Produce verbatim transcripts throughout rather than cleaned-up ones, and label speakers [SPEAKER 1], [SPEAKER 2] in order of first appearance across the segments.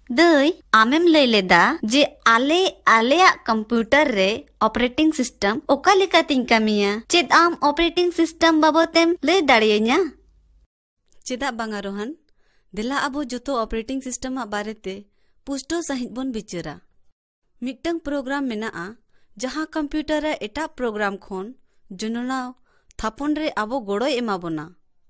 [SPEAKER 1] दई आमेम लई लेदा जे आले आलेया कंप्यूटर रे ऑपरेटिंग सिस्टम ओका लेका तिन कमिया चेद आम ऑपरेटिंग सिस्टम बाबतेम लई दाड़िये냐
[SPEAKER 2] चेदा बांगा रोहन दिला अबो जोतो ऑपरेटिंग सिस्टम बारेते पुष्टो सहित बोन बिचारा मिटंग प्रोग्राम मेनाआ जहां कंप्यूटर रे एटा प्रोग्राम खोन जुननाव थापन रे अबो गोड़ोय एमाबोना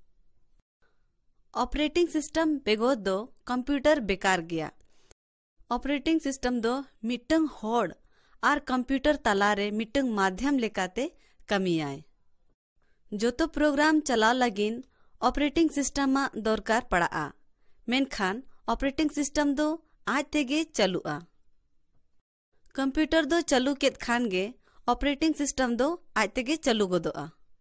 [SPEAKER 2] ऑपरेटिंग सिस्टम बेगो दो कंप्यूटर बेकार गया ऑपरेटिंग सिस्टम दो मिटंग होड़ आर कंप्यूटर तलारे मिटंग माध्यम लेकाते कमी आए जोतो प्रोग्राम चला लगिन ऑपरेटिंग सिस्टम मा दरकार पड़ा मेनखान ऑपरेटिंग सिस्टम दो आज तेगे चलुआ कंप्यूटर दो चलू केत खान गे ऑपरेटिंग सिस्टम दो आज तेगे चलू गोदोआ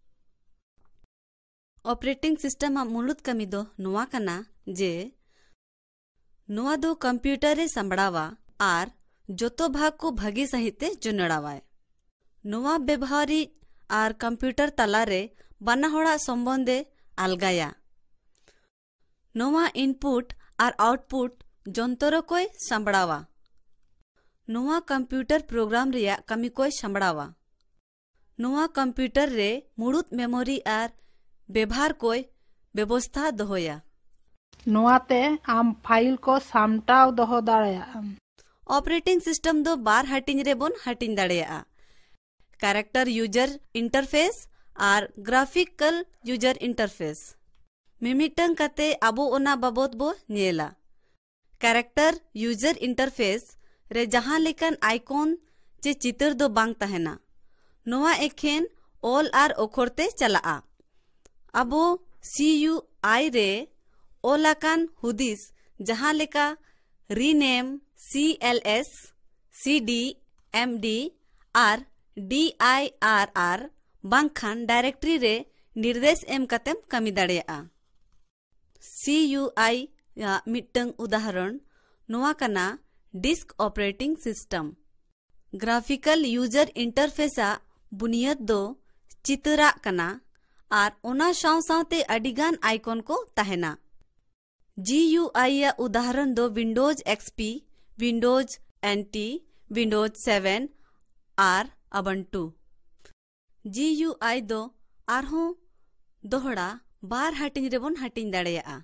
[SPEAKER 2] ऑपरेटिंग सिस्टम मा मुलुद कमी दो नुआ कना जे नुआ दो कंप्यूटर रे संबड़ावा आर जोतो भाग को भागी सहिते जुनड़ावाय नुआ व्यवहारी आर कंप्यूटर तलारे बाना होड़ा संबंधे अलगाया नोवा इनपुट आर आउटपुट जंतरो कोई संबड़ावा नोवा कंप्यूटर प्रोग्राम रिया कमी कोई संबड़ावा नोवा कंप्यूटर रे मुड़ुत मेमोरी आर व्यवहार कोई व्यवस्था दोहोया
[SPEAKER 3] नोवाते आम फाइल को सामटाव दोहो दाड़ेया
[SPEAKER 2] ऑपरेटिंग सिस्टम दो बार हटिंग रे बोन हटिंग दाड़ेया कैरेक्टर यूजर इंटरफेस आर ग्राफिकल यूजर इंटरफेस मिमिटंग कते अबो ओना बाबत बो नेला कैरेक्टर यूजर इंटरफेस रे जहां लेकन आइकॉन चे चित्र दो बांग तहना नोवा एखेन ऑल आर ओखरते चलाआ अबो सी यू आई रे ओलाकान हुदिस जहां लेका rename C L S C D M D R D I R आर बांखान डायरेक्टरी रे निर्देश एम कतेम कमी दाड़ेया सी यू आई या मिटंग उदाहरण नोआ कना disk operating system graphical user इंटरफेसा बुनियाद दो चितरा कना आर ओना साव सावते अडिगान आइकॉन को तहना जी यू आई या उदाहरण दो Windows XP Windows NT Windows seven आर अबंटू जी यू आई दो आरहों दोहड़ा बार हटिंग रेबोन हटिंग दाड़ेया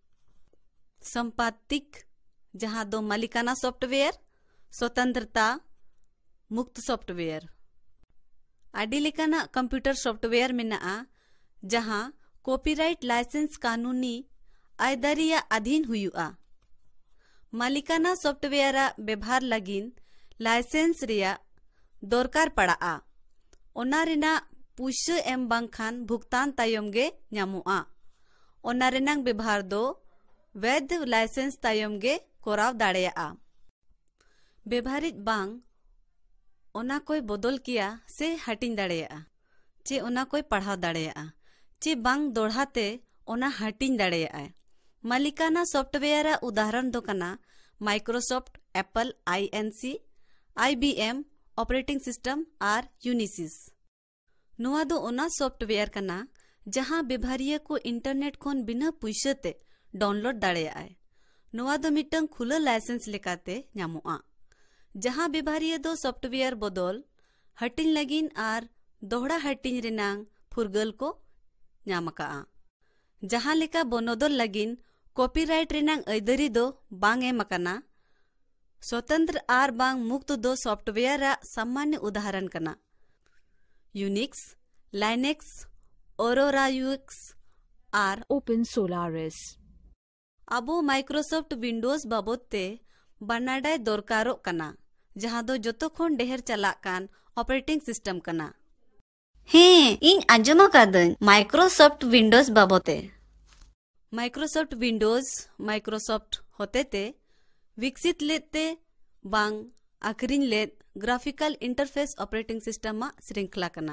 [SPEAKER 2] संपादिक जहां दो मालिकाना सॉफ्टवेयर स्वतंत्रता मुक्त सॉफ्टवेयर आदि लेकाना कंप्यूटर सॉफ्टवेयर मेनाआ जहां कॉपीराइट लाइसेंस कानूनी आयदारिया अधीन हुआ मालिकाना सॉफ्टवेयर व्यवहार लगिन लाइसेंस रिया दरकार पड़ा ओना रेना पुष्य एम बांखान भुगतान तायम गे न्यामुआ ओना रेनांग व्यवहार दो वैध लाइसेंस तायम गे कोराव दाड़ेया व्यवहारिक बांग ओना कोई बदल किया से हटिंग दाड़ेया चे ओना कोई पढ़ाव दाड़ेया चे बांग दोढ़ाते ओना हटिंग दाड़ेया मालिकाना सॉफ्टवेयर उदाहरण दो कना Microsoft Apple Inc IBM operating system आर यूनिसिस नोआ दो ओना सॉफ्टवेयर कना जहां व्यवहारिया को इंटरनेट खोन बिना पुइसते डाउनलोड दाड़ेया नोआ दो मिटंग खुला लाइसेंस लेकाते न्यामुआ जहां व्यवहारिया दो सॉफ्टवेयर बदल हटिंग लगिन आर दोहड़ा हटिंग रेनांग फुरगल को न्यामका जहां लेका बनोदल लगिन कॉपीराइट रेनांग ऐदरी दो बांग एमकना स्वतंत्र आर बांग मुक्त दो सॉफ्टवेयर सामान्य उदाहरण कना यूनिक्स लाइनेक्स ओरोरा यूएक्स आर
[SPEAKER 4] ओपन सोलारिस
[SPEAKER 2] अबो माइक्रोसॉफ्ट विंडोज बाबते बनाडाय दरकारो कना जहां दो जोतो खोन ढेर चला कान ऑपरेटिंग सिस्टम कना
[SPEAKER 1] हे इन आंजमा कादन माइक्रोसॉफ्ट विंडोज बाबते
[SPEAKER 2] माइक्रोसॉफ्ट विंडोज माइक्रोसॉफ्ट होते ते विकसित लेते बांग आखरिन लेत ग्राफिकल इंटरफेस ऑपरेटिंग सिस्टम मा श्रृंखला कना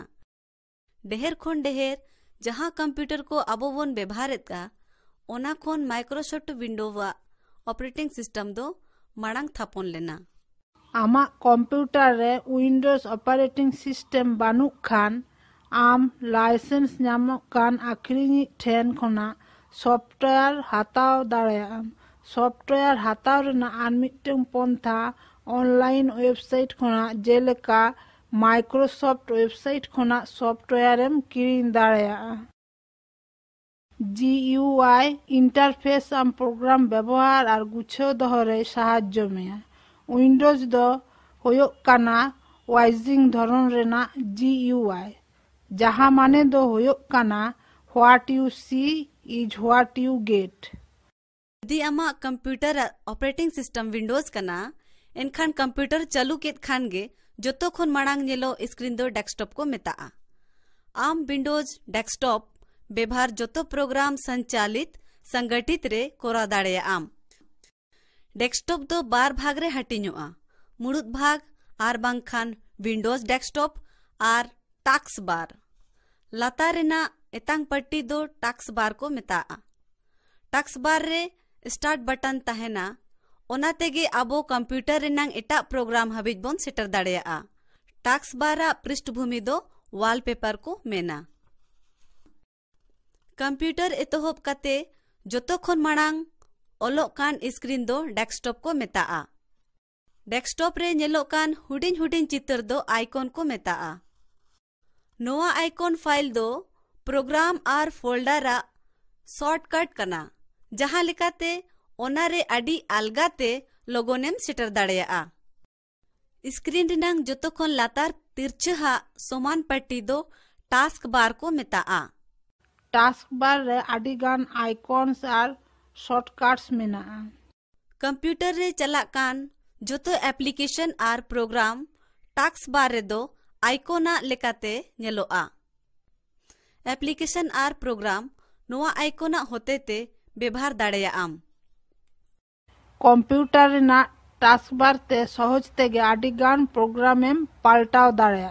[SPEAKER 2] ढेर खोन ढेर जहां कंप्यूटर को अबो बोन व्यवहारेत का ओना खोन माइक्रोसॉफ्ट विंडोवा ऑपरेटिंग सिस्टम दो मांग थापन लेना
[SPEAKER 3] आमा कंप्यूटर रे विंडोज ऑपरेटिंग सिस्टम बानु खान आम लाइसेंस नाम कान आखरिनी ठेन खोना सॉफ्टवेयर हाताव दाड़ेया सॉफ्टवेयर हाताव रेना आर मिटन पंथा ऑनलाइन वेबसाइट खोना जेलेका माइक्रोसॉफ्ट वेबसाइट खोना सॉफ्टवेयर एम किरिन दाड़ेया जी यू आई इंटरफेस आम प्रोग्राम व्यवहार और गुछाव दहरे साहाज्य मेया विंडोज दो होयो काना वाइजिंग धरन रेना जी यू आई जहां माने दो होयो काना what you see is what you get
[SPEAKER 2] यदि आमा कंप्यूटर ऑपरेटिंग सिस्टम विंडोज कना एनखान कंप्यूटर चालू केत खान गे जोतो खन मांग नेलो स्क्रीन दो डेस्कटॉप को मेता आम विंडोज डेस्कटॉप व्यवहार जोतो प्रोग्राम संचालित संगठित रे कोरा दाड़े आम डेस्कटॉप दो बार भाग रे हटिन्योआ मुड़ुद भाग आर बांखान विंडोज डेस्कटॉप आर टास्क बार लातार रेना एतांग पट्टी दो टास्क बार को मेता टास्क बार रे स्टार्ट बटन तहना ओना तेगे आबो कंप्यूटर रेनांग एटा प्रोग्राम हबिज बोन सेटर दाड़ेया टास्क बारा पृष्ठभूमि दो वॉलपेपर को मेना कंप्यूटर एतोहब काते जोतो खन मांग ओलोक कान स्क्रीन दो डेस्कटॉप को मेता डेस्कटॉप रे नेलोक कान हुडिन हुडिन चित्र दो आइकॉन को मेता नोआ आइकॉन फाइल दो प्रोग्राम आर फोल्डर शॉर्टकट कना जहां लेकाते ओनारे अडी अलगाते लोगोनेम सेटर दाड़ेया स्क्रीन रिनांग जोतो खन लातार तिरछहा समान पट्टी दो टास्क बार को मेता
[SPEAKER 3] टास्क बार रे अडी गान आइकॉन्स आर शॉर्टकट्स मेना
[SPEAKER 2] कंप्यूटर रे चला कान जोतो एप्लीकेशन आर प्रोग्राम टास्क बार रे दो आइकॉना लेकाते नेलोआ एप्लीकेशन आर प्रोग्राम नोआ आइकॉना होतेते व्यवहार दाड़ेया आम
[SPEAKER 3] कंप्यूटर रेना टास्क बार ते सहज तेगे अडी गान प्रोग्राम एम पाल्टाव दाड़ेया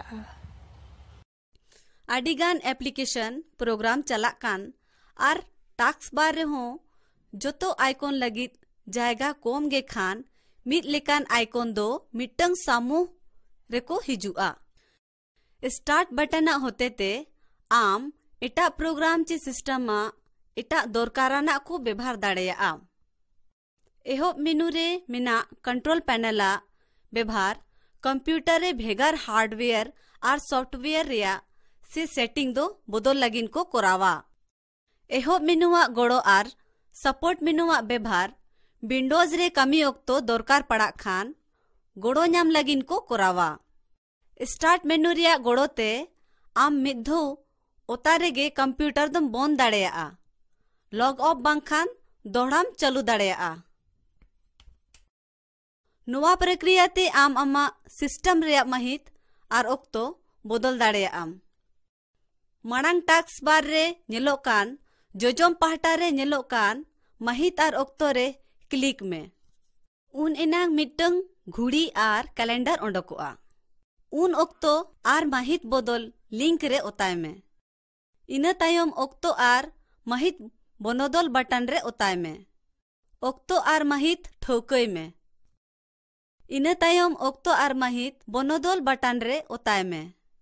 [SPEAKER 2] अडिगान एप्लीकेशन प्रोग्राम चला कान आर टास्क बार रे हो जोतो आइकॉन लगित जायगा कोम गे खान मिद लेकान आइकॉन दो मिटंग सामूह रेको हिजुआ स्टार्ट बटन होते ते आम एटा प्रोग्राम चे सिस्टम मा एटा दरकाराना को व्यवहार दाड़ेया एहोब मेनू रे मेना कंट्रोल पैनल व्यवहार कंप्यूटर रे भेगार हार्डवेयर आर सॉफ्टवेयर रेया से सेटिंग दो बदल लगिन को कोरावा एहोब मेनुआ गोड़ो आर सपोर्ट मेनुआ व्यवहार विंडोज रे कमी ओक्तो दरकार पड़ा खान गोड़ो नाम लगिन को कोरावा स्टार्ट मेनू रिया गोड़ो ते आम मिद्धो ओतारे गे कंप्यूटर दम बंद दाड़ेया लॉग ऑफ बांखान दोहराम चालू दाड़ेया नोवा प्रक्रिया ते आम अमा सिस्टम रेया महित आर ओक्तो बदल दाड़ेया आम मांग टास्क बार रे नेलोक कान जोजोम पाहटा रे नेलोक कान महित आर ओक्तो रे क्लिक में उन एनांग मिटंग घुड़ी आर कैलेंडर ओंडकोआ उन ओक्तो आर महित बदल लिंक रे ओताय में इना तायम ओक्तो आर महित बनोदल बटन रे ओताय में ओक्तो आर महित ठोकय में इना तायम ओक्तो आर महित बनोदल बटन रे ओताय में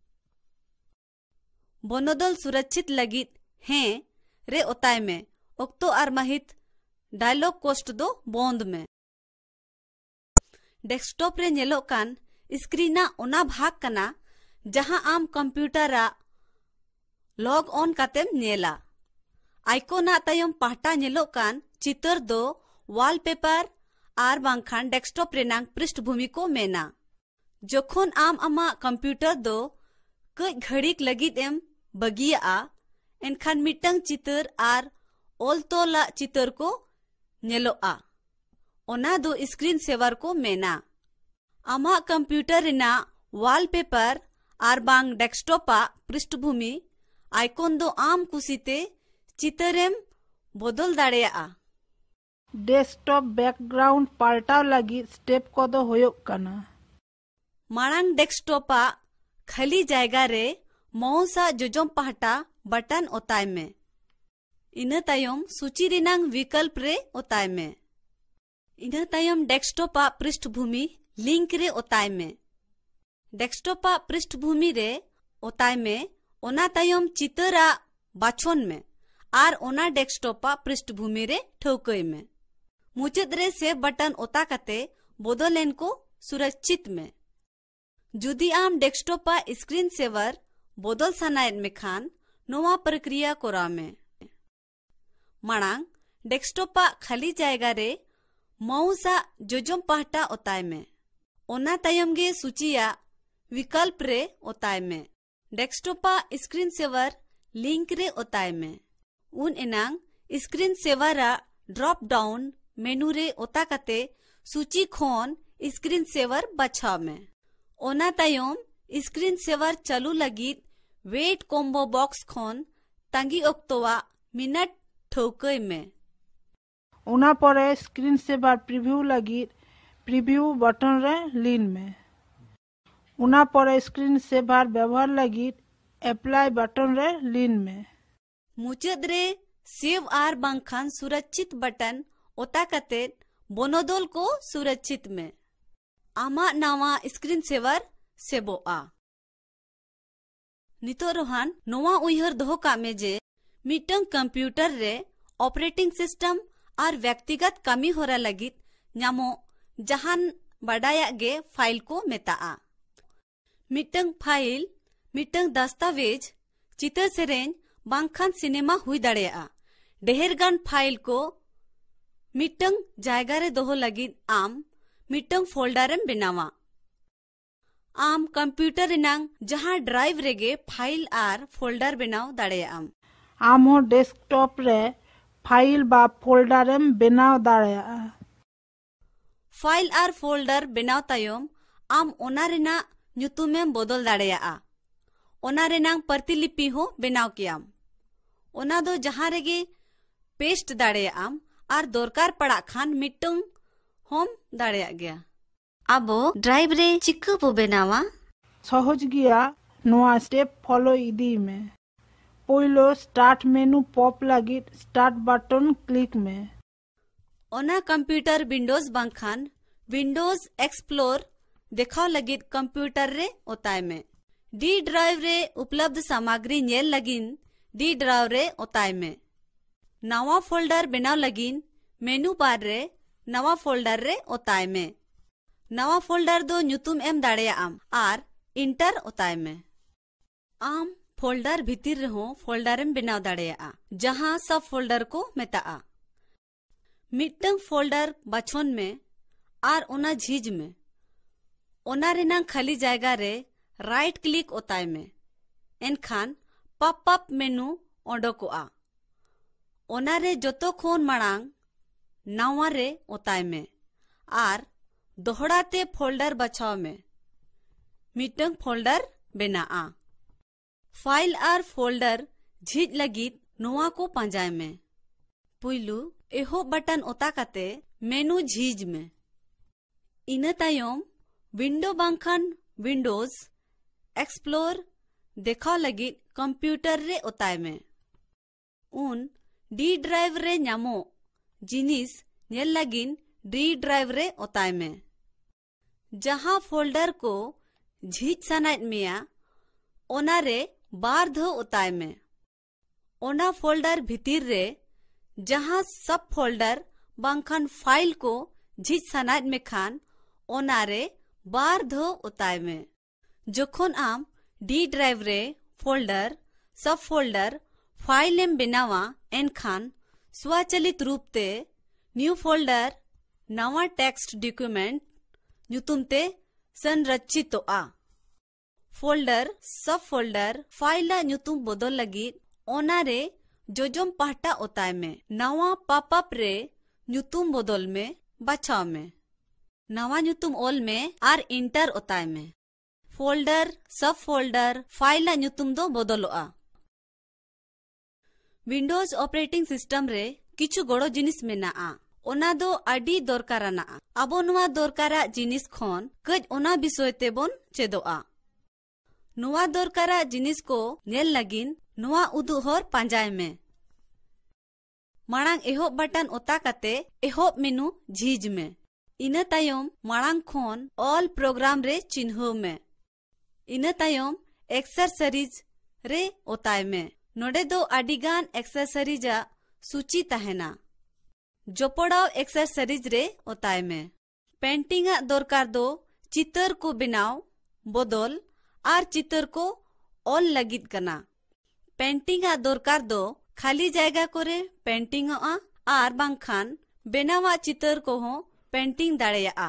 [SPEAKER 2] बनोदल सुरक्षित लगित हैं रे ओताय में ओक्तो आर महित डायलॉग कोस्ट दो बंद में डेस्कटॉप रे नेलोक कान स्क्रीना ओना भाग कना जहां आम कंप्यूटरा लॉग ऑन कातेम नेला आइकॉना तायम पाहटा नेलोक कान चित्र दो वॉलपेपर आर बांखान डेस्कटॉप रेनांग पृष्ठभूमि को मेना जोखोन आम अमा कंप्यूटर दो कई घड़ीक लगित एम बगिया एनखान मिटंग चित्र आर ओल तोला चित्र को नेलोआ ओना दो स्क्रीन सेवर को मेना आमा कंप्यूटर रेना वॉलपेपर आर बांग डेस्कटॉपा पृष्ठभूमि आइकॉन दो आम कुसीते चितरेम बदल दाड़ेया
[SPEAKER 3] डेस्कटॉप बैकग्राउंड पाल्टाव लगी स्टेप को दो होयोक कना
[SPEAKER 2] मांग डेस्कटॉपा खाली जायगा रे मौसा जोजोम पाहटा बटन ओताय में इना तायम सूची रेनांग विकल्प रे ओताय में इना तायम डेस्कटॉपा पृष्ठभूमि लिंक रे ओताय में डेस्कटॉपा पृष्ठभूमि रे ओताय में ओना तायम चितरा बाछोन में आर ओना डेस्कटॉपा पृष्ठभूमि रे ठोकय में मुचाद रे सेव बटन ओता कते बदलेन को सुरक्षित में। जुदी आम डेस्कटॉप पा स्क्रीन सेवर बदल सानायत में खान नोवा प्रक्रिया कोरा में। मांग डेस्कटॉप पा खाली जायगा रे माउसा जोजम पाहटा ओताय में। ओना तायम गे सूचिया विकल्प रे ओताय में। डेस्कटॉप पा स्क्रीन सेवर लिंक रे ओताय में। उन एनांग स्क्रीन सेवरा ड्रॉप डाउन मेनू रे ओता कते सूची खोन स्क्रीन सेवर बछाव में। ओना तायम स्क्रीन सेवर चालू लगित वेट कॉम्बो बॉक्स खोन तांगी ओक्तोवा मिनट ठोकय में।
[SPEAKER 3] ओना परे स्क्रीन सेवर प्रीव्यू लगित प्रीव्यू बटन रे लीन में। ओना परे स्क्रीन सेवर व्यवहार लगित अप्लाई बटन रे लीन में।
[SPEAKER 2] मुचाद रे सेव आर बांखान सुरक्षित बटन ओता कते बोनोदोल को सुरक्षित में। आमा नावा स्क्रीन सेवर सेबो आ। नितो रोहान नोवा उयहर दोहो का में जे मिटंग कंप्यूटर रे ऑपरेटिंग सिस्टम और व्यक्तिगत कमी होरा लगित न्यामो जहान बड़ाया गे फाइल को मेता। मिटंग फाइल मिटंग दस्तावेज चित्र सेरेंज बांखान सिनेमा हुई दाड़ेया। ढेरगान फाइल को मिटंग जायगा रे दोहो लगित आम मिटंग फोल्डरम बनावा। आम कंप्यूटर रिनांग जहां ड्राइव रेगे फाइल आर फोल्डर बनाव दाड़ेया। आम
[SPEAKER 3] आमो डेस्कटॉप रे फाइल बा फोल्डरम बनाव दाड़ेया।
[SPEAKER 2] फाइल आर फोल्डर बनाव तायम आम ओना रेना ᱧᱩᱛᱩᱢᱮᱢ बदल दाड़ेया। ओना रेनांग प्रतिलिपि हो बनाव कियाम। ओना दो जहां रेगे पेस्ट दाड़ेयाम आर दरकार पड़ा खान मिटंग होम दाड़ेया गया।
[SPEAKER 1] अबो ड्राइव रे चिक्का बो बनावा।
[SPEAKER 3] सहज गिया नोआ स्टेप फॉलो इदी में। पोइलो स्टार्ट मेनू पॉप लगित स्टार्ट बटन क्लिक में।
[SPEAKER 2] ओना कंप्यूटर विंडोज बांखान विंडोज एक्सप्लोर देखाव लगित कंप्यूटर रे ओताय में। डी ड्राइव रे उपलब्ध सामग्री नेल लगिन डी ड्राइव रे ओताय में। नवा फोल्डर बनाव लगिन मेनू बार रे नवा फोल्डर रे ओताय में। नवा फोल्डर दो ᱧᱩᱛᱩᱢ एम दाड़ेया आम आर इंटर ओताय में। आम फोल्डर भीतर रहो फोल्डरम बनाव दाड़ेया जहां सब फोल्डर को मेता। मिटंग फोल्डर बछोन में आर ओना झीज में। ओना रेना खाली जायगा रे राइट क्लिक ओताय में। एनखान पॉप अप मेनू ओडोकोआ। ओना रे जोतो खोन मांग नावा रे ओताय में आर दोहड़ाते फोल्डर बछाव में। मिटंग फोल्डर बेनाआ। फाइल आर फोल्डर झीज लगित नोआ को पांजाय में। पुइलू एहो बटन ओता कते मेनू झीज में। इना तायम विंडो बांखान विंडोज एक्सप्लोर देखाव लगित कंप्यूटर रे ओताय में। उन डी ड्राइव रे ᱧᱟᱢो जिनिस नेल लगिन डी ड्राइव रे ओताय में। जहां फोल्डर को झीज सनायत मिया ओना रे बार धो ओताय में। ओना फोल्डर भीतर रे जहां सब फोल्डर बांखान फाइल को झीज सनायत में खान ओना रे बार धो ओताय में। जोखोन आम डी ड्राइव रे फोल्डर सब फोल्डर फाइलेम बनावा एनखान स्वचालित रूप ते न्यू फोल्डर नवा टेक्स्ट डॉक्यूमेंट ᱧᱩᱛᱩᱢ ते संरचितोआ। फोल्डर सब फोल्डर फाइला ᱧᱩᱛᱩᱢ बदल लगित ओना रे जोजम पाहटा ओताय में। नवा पॉपअप रे ᱧᱩᱛᱩᱢ बदल में बचाव में। नवा ᱧᱩᱛᱩᱢ ओल में आर इंटर ओताय में। फोल्डर सब फोल्डर फाइला ᱧᱩᱛᱩᱢ दो बदलोआ। विंडोज ऑपरेटिंग सिस्टम रे किछु गड़ो जिनिस मेनाआ ओना दो अडी दरकाराना। अबो नुआ दरकारा जिनिस खोन कज ओना विषय तेबोन चेदोआ। नुआ दरकारा जिनिस को नेल लगिन नुआ उदुहर पांजाय में। मांग एहोब बटन ओता कते एहोब मेनू झीज में। इना तायम मांग खोन ऑल प्रोग्राम रे चिन्ह में। इना तायम एक्सेसरीज रे ओताय में। नोडे दो अडिगान एक्सेसरीजा सूची तहना। जोपड़ाव एक्सरसाइज रे ओताय में पेंटिंग आ दरकार दो चितर को बनाव बदल आर चितर को ऑल लगित कना। पेंटिंग आ दरकार दो खाली जायगा करे पेंटिंग आ आर बांखान बेनावा चितर को हो पेंटिंग दाड़ेया।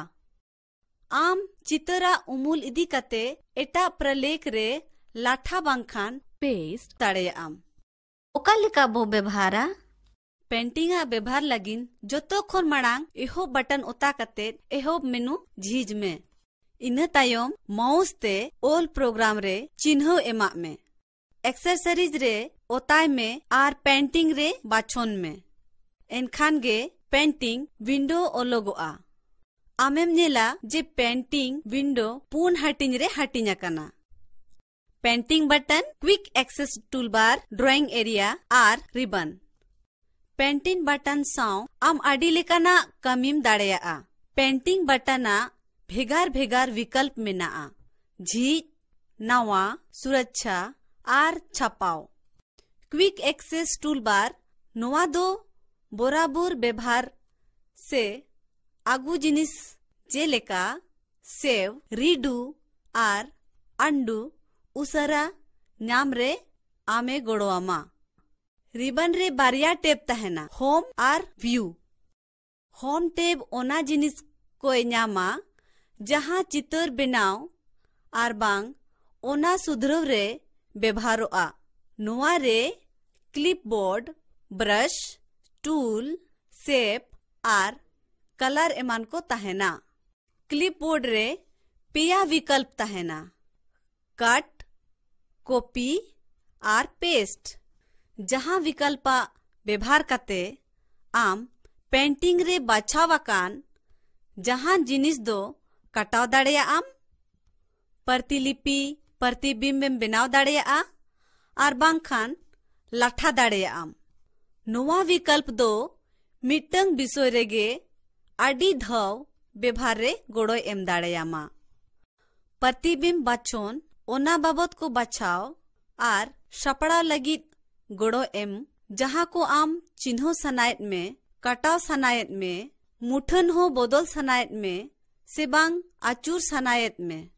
[SPEAKER 2] आम चितरा उमुल इदी कते एटा प्रलेख रे लाठा बांखान पेस्ट दाड़ेया आम।
[SPEAKER 1] ओका लिका बो व्यवहारा
[SPEAKER 2] पेंटिंग आ व्यवहार लगिन जोतो खोन मड़ांग एहो बटन ओता कते एहो मेनू झीज में इन्ह तायम माउस ते ओल प्रोग्राम रे चिन्ह एमा में एक्सरसाइज रे ओताय में आर पेंटिंग रे बाछोन में एनखान गे पेंटिंग विंडो ओलोगोआ। आमेम नेला जे पेंटिंग विंडो पून हटिंग रे हटिंग कना। Painting button quick access toolbar drawing area आर रिबन पेंटिंग बटन साव आम आडी लेकाना कमीम दाड़ेया। पेंटिंग बटना भेगार भेगार विकल्प मेनाआ झीज नवा सुरक्षा आर छापाव। क्विक एक्सेस टूलबार नवा दो बोराबुर व्यवहार से आगु जिनिस जेलेका सेव रीडू आर अंडू उसरा नाम रे आमे गोड़ोआमा। रिबन रे बारिया टेब तहना होम आर व्यू। होम टेब ओना जिनिस कोई नामा जहां चितर बनाव आर बांग ओना सुधरव रे व्यवहारोआ। नोआ रे क्लिपबोर्ड ब्रश टूल शेप आर कलर एमान को तहना। क्लिपबोर्ड रे पेया विकल्प तहना कट कॉपी आर पेस्ट। जहां विकल्पा व्यवहार कते आम पेंटिंग रे बाछावाकान जहां जिनिस दो कटाव दाड़ेया आम प्रतिलिपि प्रतिबिंब बनाव दाड़ेया आर बांखान लाठा दाड़ेया आम। नोवा विकल्प दो मिटंग विषय रेगे आडी धाव व्यवहार रे गोड़ो एम दाड़ेयामा। प्रतिबिंब बाछोन ओना बाबत को बचाव आर सपड़ा लगित गोड़ो एम जहां को आम चिन्हो सनायत में कटाव सनायत में मुठन हो बदल सनायत में से बांग आचूर सनायत में।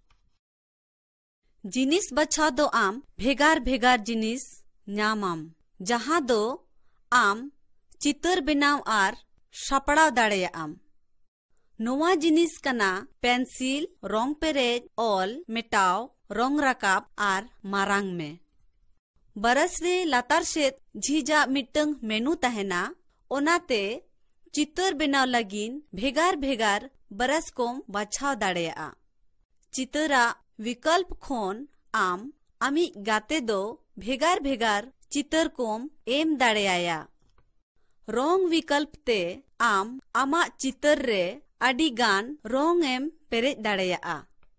[SPEAKER 2] जिनिस बचाव दो आम भेगार भेगार जिनिस नामाम जहां दो आम चितर बनाव आर सपड़ाव दाड़ेया आम। नोवा जिनिस कना पेंसिल रंग पेरेज ऑल मेटाव रंग रकाब आर मारांग में। बरस रे लातार सेत झीजा मिटंग मेनू तहना ओनाते चितर बनाव लगिन भेगार भेगार बरस कोम बाछाव दाड़ेया। चितरा विकल्प खोन आम आमी गाते दो भेगार भेगार चितर कोम एम दाड़ेया। रंग विकल्प ते आम आमा चितर रे आडी गान रंग एम पेरेज दाड़ेया।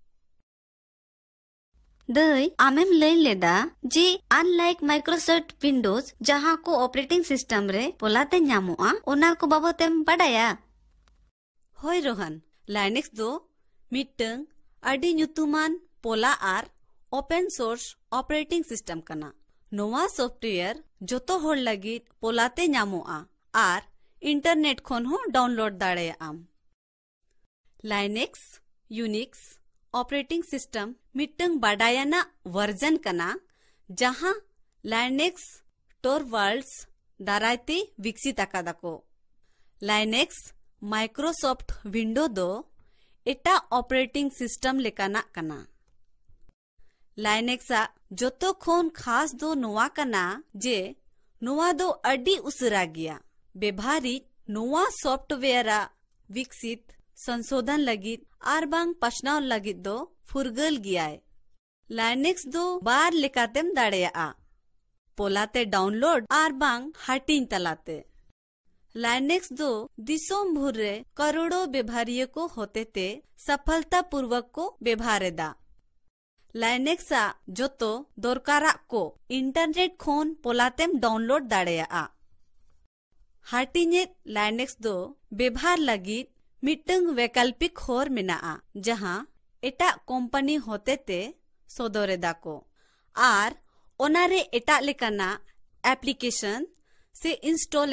[SPEAKER 1] दई आमेम लई लेदा जे अनलाइक माइक्रोसॉफ्ट विंडोज जहां को ऑपरेटिंग सिस्टम रे पोलाते ᱧᱟᱢᱚᱜᱼᱟ ओना को बाबतेम बाडाया।
[SPEAKER 2] होय रोहन लाइनेक्स दो मिटंग आडी ᱧᱩᱛᱩᱢᱟᱱ पोला आर ओपन सोर्स ऑपरेटिंग सिस्टम कना। नोवा सॉफ्टवेयर जोतो होड़ लगित पोलाते ᱧᱟᱢᱚᱜᱼᱟ आर इंटरनेट खोन हो डाउनलोड दाड़ेया आम। लाइनेक्स यूनिक्स ऑपरेटिंग सिस्टम मिटंग बाडायाना वर्जन कना जहां लाइनेक्स टोरवाल्ड्स दारायते विकसित आकादाको। लाइनेक्स माइक्रोसॉफ्ट विंडो दो एटा ऑपरेटिंग सिस्टम लेकाना कना। लाइनेक्स जोतो खोन खास दो नोवा कना जे नोवा दो अडी उसरा गया व्यवहारिक नोवा सॉफ्टवेयर विकसित संशोधन लगित आर बांग पछनाव लगित दो फुरगल गियाय। लाइनेक्स दो बार लेकातेम दाड़ेया पोलाते डाउनलोड आर बांग हाटिंग तलाते। लाइनेक्स दो दिसोम भूर रे करोड़ों व्यवहारियों को होते ते सफलता पूर्वक को व्यवहारेदा। लाइनेक्स जोतो दरकारा को इंटरनेट खोन पोलातेम डाउनलोड दाड़ेया। हाटिंगेत लाइनेक्स दो व्यवहार लगित मिटंग वैकल्पिक होर मेनाआ जहां एटा कंपनी होते ते सोदोरेदा को आर ओनारे एटा लेकाना एप्लीकेशन से इंस्टॉल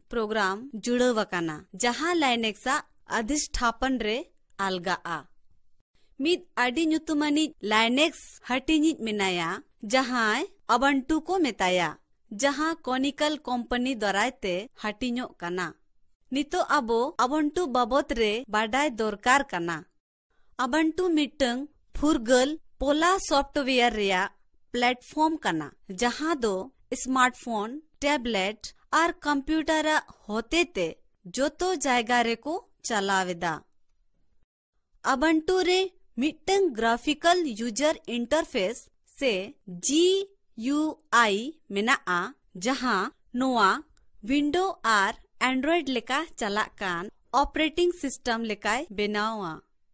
[SPEAKER 2] प्रोग्राम जुड़वकाना जहां लाइनेक्सा अधिष्ठापन रे अलगाआ। मिद आडी ᱧᱩᱛᱩᱢᱟᱱᱤ लाइनेक्स हटिनिज मेनाया जहां अबंटू को मेताया जहां कॉनिकल कंपनी दरायते हटिñोग काना। नितो अबो अबंटू बाबत रे बाडाय दरकार काना। अबंटू मिटंग फुरगल पोला सॉफ्टवेयर रेया प्लेटफॉर्म काना जहां दो स्मार्टफोन, टैबलेट और कंप्यूटर होते ते जोतो जायगा रे को चलावेदा। अबंटू रे मिटंग ग्राफिकल यूजर इंटरफेस से जी यू आई मेनाआ जहां नोआ विंडो और एंड्रॉइड लेका चलाक कान ऑपरेटिंग सिस्टम लेकाय बेनावा।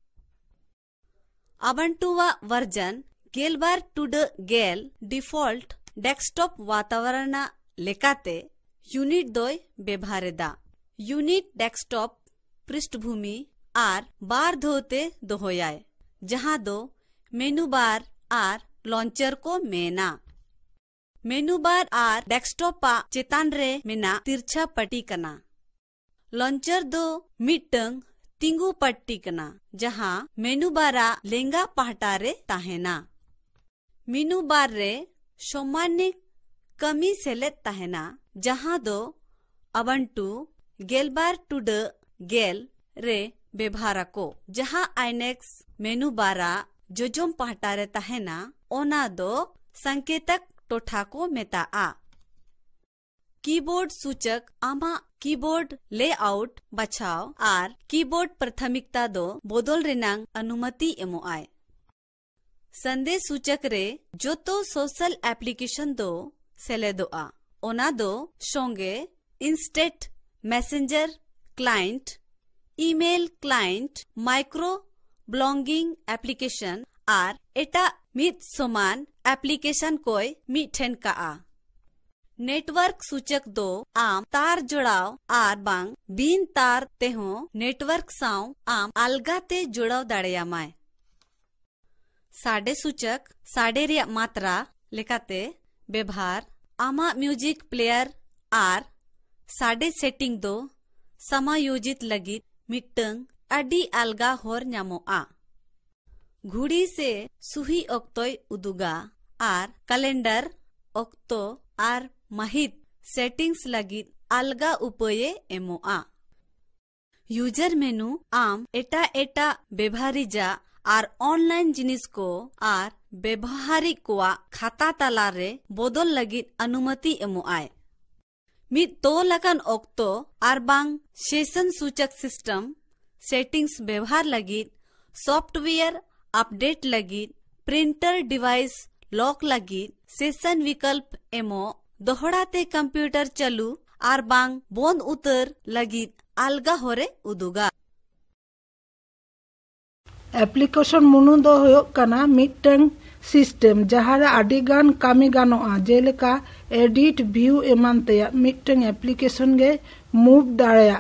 [SPEAKER 2] अबंटूवा वर्जन गेलबार टुड गेल डिफॉल्ट डेस्कटॉप वातावरण लेकाते यूनिट दोय बेभारेदा। यूनिट डेस्कटॉप पृष्ठभूमि आर बार धोते दोहोयाय जहां दो मेनू बार आर लॉन्चर को मेना। मेनू बार आर डेस्कटॉप चेतान रे मेना तिरछा पट्टी कना। लॉन्चर दो मिटंग तिंगू पट्टी कना जहां मेनू बारा लेंगा पहटा रे ताहेना। मेनू बार रे सामान्य कमी सेलेत ताहेना जहां दो अबंटू गेलबार टुड गेल रे बेभारा को जहां आइनेक्स मेनू बारा जोजोम पहटा रे ताहेना ओना दो संकेतक टोठा को मेताआ। कीबोर्ड सूचक आमा कीबोर्ड लेआउट बचाव आर कीबोर्ड प्राथमिकता दो बदल रेनांग अनुमति एमोआय। संदेश सूचक रे जोतो सोशल एप्लीकेशन दो सेलेदोआ ओना दो सोंगे instant messenger client, email client, micro blogging application आर एटा मित समान एप्लीकेशन कोई मिठेन काआ। नेटवर्क सूचक दो आम तार जोड़ाव आर बांग बीन तार तेहो नेटवर्क साव आम अलगाते जोड़ाव दाड़ेयामाय। साडे सूचक साडे रिया मात्रा लेकाते बेभार आमा म्यूजिक प्लेयर आर साडे सेटिंग दो समायोजित लगित मिटंग अडी अलगा होर ᱧᱟᱢᱚᱜᱼᱟ। घुड़ी से सुही ऑक्तोय उदुगा आर कैलेंडर ऑक्तो आर महित सेटिंग्स लगित अलगा उपाये एमोआ। यूजर मेनू आम एटा एटा बेभारिजा आर ऑनलाइन जिनिस को आर बेभारिक कोआ खाता तालारे बदल लगित अनुमति एमोआय। मित तो लकन ऑक्तो आर बांग सेशन सूचक सिस्टम सेटिंग्स व्यवहार लगित सॉफ्टवेयर अपडेट लगित प्रिंटर डिवाइस लॉक लगित सेशन विकल्प एमो दोहड़ाते कंप्यूटर चलू आर बांग बोंद उतर लगित अलगा होरे उदुगा।
[SPEAKER 3] एप्लीकेशन मुनु दो होयोग काना मिटंग सिस्टम जहारा आडिगान कामी गानोआ जेलेका एडिट व्यू एमान तेया मिटंग एप्लीकेशन गे मूव दाड़ेया।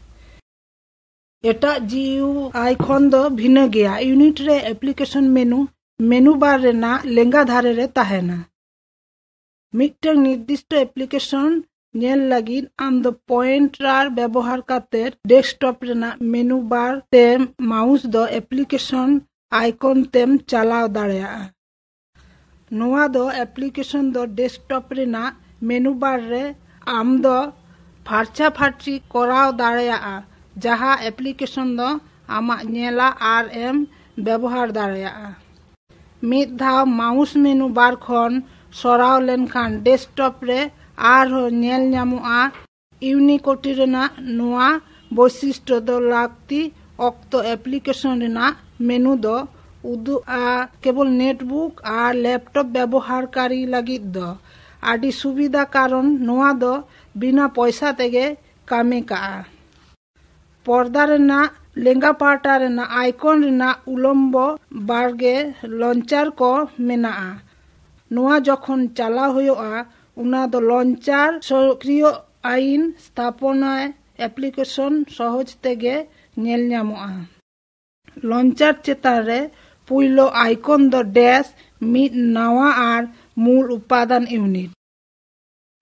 [SPEAKER 3] एटा जीयूआई खन दो भिन्न गया। यूनिट रे एप्लीकेशन मेनू मेनू बार रेना लेंगा धारे रे ताहेना। मिटंग निर्दिष्ट एप्लीकेशन नेल लगिन आम दो पॉइंटर व्यवहार काते डेस्कटॉप रेना मेनू बार ते माउस दो एप्लीकेशन आइकन तेम चलाव दाड़ेया। नोआ दो एप्लीकेशन दो डेस्कटॉप रेना मेनू बार रे आम दो फारचा फारची कराव दाड़ेया जहां एप्लीकेशन दो आमा नेला आर एम व्यवहार दाड़ेया। मिद धाव माउस मेनू बार खन सराव लेनखान डेस्कटॉप रे आर हो नेल ᱧᱟᱢᱚᱜᱼᱟ। यूनिकोटी रेना नोआ वैशिष्ट्य दो लागती ऑक्तो एप्लीकेशन रेना मेनू दो उदुआ केवल नेटबुक और लैपटॉप व्यवहारकारी लगित दो आदि सुविधा कारण नोआ दो बिना पैसा तेगे कामे का। पर्दा रेना लेंगा पाटा रेना आइकन रेना उलम्बो बारगे लॉन्चर को मेना। नोआ जखन चला होयोआ उना दो लॉन्चर सक्रिय आइन स्थापना एप्लीकेशन सहज तेगे नेल ᱧᱟᱢᱚᱜᱼᱟ। लॉन्चर चेतान रे पुइलो आइकन दो डैश मिद नावा आर मूल उपादान यूनिट।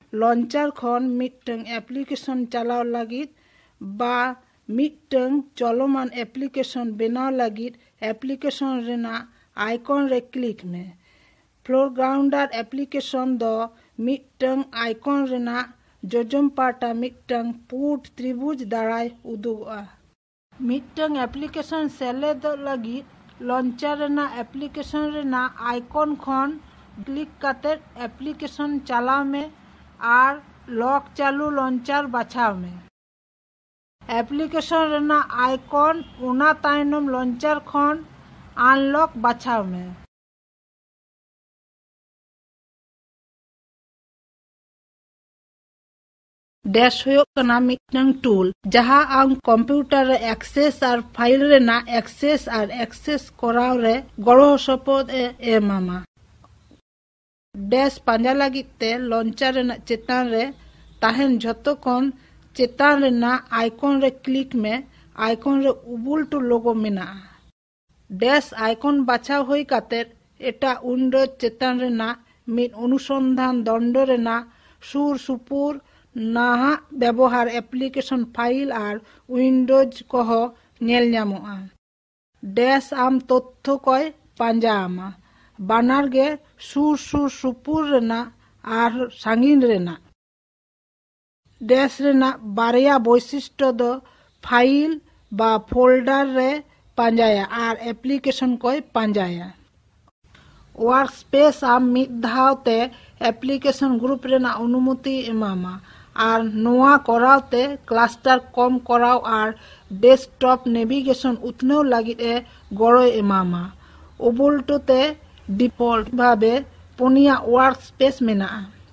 [SPEAKER 3] लॉन्चार खन मिटटंग एप्लीकेशन चलाव लगित बा मिटटंग चलमान एप्लीकेशन बनाव लगित एप्लीकेशन रेना आइकन रे क्लिक में फोरग्राउंडर एप्लीकेशन दो मिटटंग आइकन रेना जोजम पाटा मिटटंग पुट त्रिभुज दाराय उदुगआ मिटटंग एप्लीकेशन सेलेद लगित लॉन्चार रेना एप्लीकेशन रेना आइकन खन क्लिक काते एप्लीकेशन चलाव में आर लॉक चालू लॉन्चार बाछाव में एप्लीकेशन रेना आइकन उना तायनम लॉन्चार खन अनलॉक बाछाव में डैश हुयो कना मिटटंग टूल जहां आम कंप्यूटर रे एक्सेस और फाइल रेना एक्सेस और एक्सेस कराव रे गड़ो सपोर्ट ए एमामा डैश पांजा लगित ते लॉन्चार रेना चेतान रे ताहेन झतो कोन चेतान रेना आइकन रे क्लिक में आइकन रे उबुल्टू लोगो मेना डैश आइकन बाछाव होई काते एटा उंडो चेतान रेना मिट अनुसंधान दंड रेना सुर सुपुर नाहा व्यवहार एप्लीकेशन फाइल और उइंडोज कह नेल ᱧᱟᱢᱚᱜᱼᱟ डैश आम तथ्य कय पांजा आमा बानार गे सुर सुर सुपुर रेना और सांगीन रेना डैश रेना बारिया वैशिष्ट्य दो फाइल बा फोल्डर रे पांजाया और एप्लीकेशन कय पांजाया वर्कस्पेस आम मिद धावते एप्लीकेशन ग्रुप रेना अनुमति एमामा और नोआ करावते क्लस्टर कम कराव और डेस्कटॉप नेविगेशन उतनेव लगित ए गड़ो एमामा उबुल्टू ते डिफॉल्ट भावे पुनिया वर्कस्पेस मेना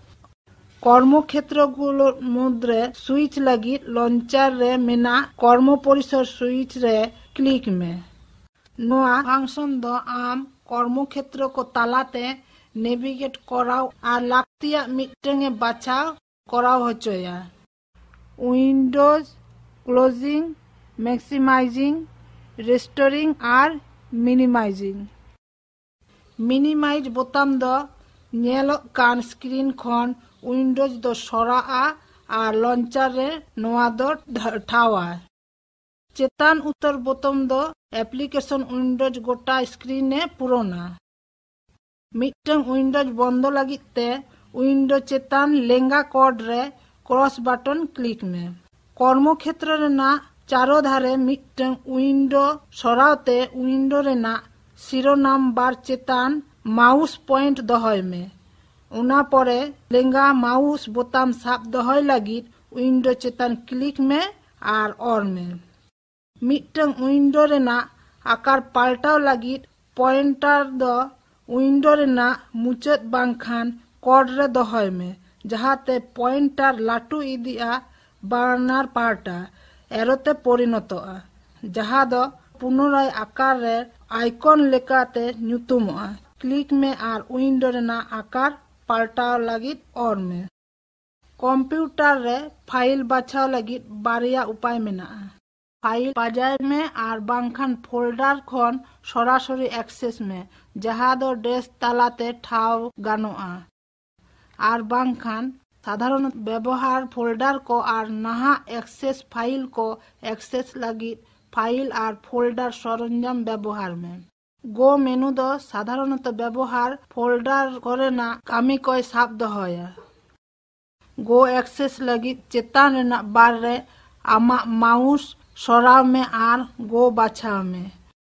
[SPEAKER 3] कर्मक्षेत्रगुलोर मध्य सुइच लगित लॉन्चार रे मेना कर्म परिसर सुइच रे क्लिक में नोआ फंक्शन दो आम कर्मक्षेत्र को तालाते नेविगेट कराव और लाक्तिया मिटटंगे बाछाव कराव होचोया उइंडोज क्लोजिंग मैक्सिमाइजिंग रेस्टोरिंग और मिनिमाइजिंग मिनिमाइज बोताम दो नेलो कान स्क्रीन खन उइंडोज दो सराआ और लॉन्चार रे नोआ दो ठावा चेतान उतर बोताम दो एप्लीकेशन उइंडोज गोटा स्क्रीन ने पुरोना मिटटंग उइंडोज बंदो लगित ते उइंडो चेतान लेंगा कोड रे क्रॉस बटन क्लिक में कर्मक्षेत्र रेना चारो धारे मिटटंग उइंडो सरावते उइंडो रेना शिरोनाम बार चेतान माउस पॉइंट दहय में उना परे लेंगा माउस बोताम साब दहय लगित उइंडो चेतान क्लिक में और और में मिटटंग उइंडो रेना आकार पाल्टाव लगित पॉइंटर दो उइंडो रेना मुचाद बांखान कोड रे दहय में जहाते पॉइंटर लाटू इदिया बारनार पार्टा एरोते परिणतोआ जहा दो पुनराय आकार रे आइकन लेकाते ᱧᱩᱛᱩᱢᱚᱜᱼᱟ क्लिक में और उइंडो रेना आकार पाल्टाव लगित और में कंप्यूटर रे फाइल बाछाव लगित बारिया उपाय मेना फाइल पाजाय में और बांखान फोल्डर खन सरासरि एक्सेस में जहा दो डेस्क तालाते ठाव गानोआ और बांखान साधारण व्यवहार फोल्डर को और नहा एक्सेस फाइल को एक्सेस लगित फाइल और फोल्डर सरंजाम व्यवहार में गो मेनू दो साधारणत व्यवहार फोल्डर करेना कामी कोई साब दहया गो एक्सेस लगित चेतान रेना बार रे आमा माउस सराव में और गो बाछाव में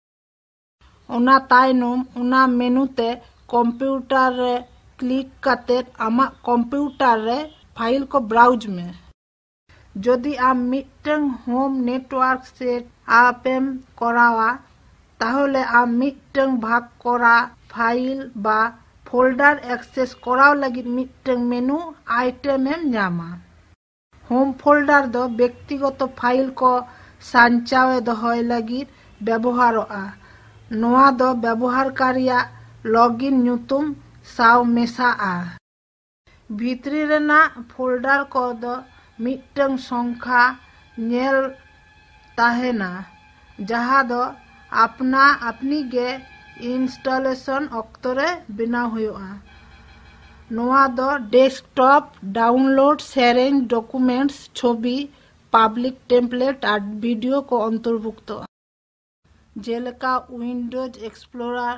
[SPEAKER 3] उना तायनम उना मेनूते कंप्यूटर रे क्लिक काते आमा कंप्यूटर रे फाइल को ब्राउज में जदि आम मिटटंग होम नेटवर्क से आपेम करावा ताहले आम मिटटंग भाग करा फाइल बा फोल्डर एक्सेस कराव लगित मिटटंग मेनू आइटम एम ᱧᱟᱢᱟ होम फोल्डर दो व्यक्तिगत फाइल को सांचावे दहय लगित व्यवहारोआ नोआ दो व्यवहारकारिया लॉगिन ᱧᱩᱛᱩᱢ साव मेसाआ भीतरी रेना फोल्डर को दो मिटटंग संख्या नेल ताहेना जहा दो अपना अपनी गे इंस्टॉलेशन अक्तरे बिना हुआ नोआ दो डेस्कटॉप डाउनलोड शेयरिंग डॉक्यूमेंट्स छवि पब्लिक टेम्पलेट और वीडियो को अंतर्भुक्त जेलका विंडोज एक्सप्लोरर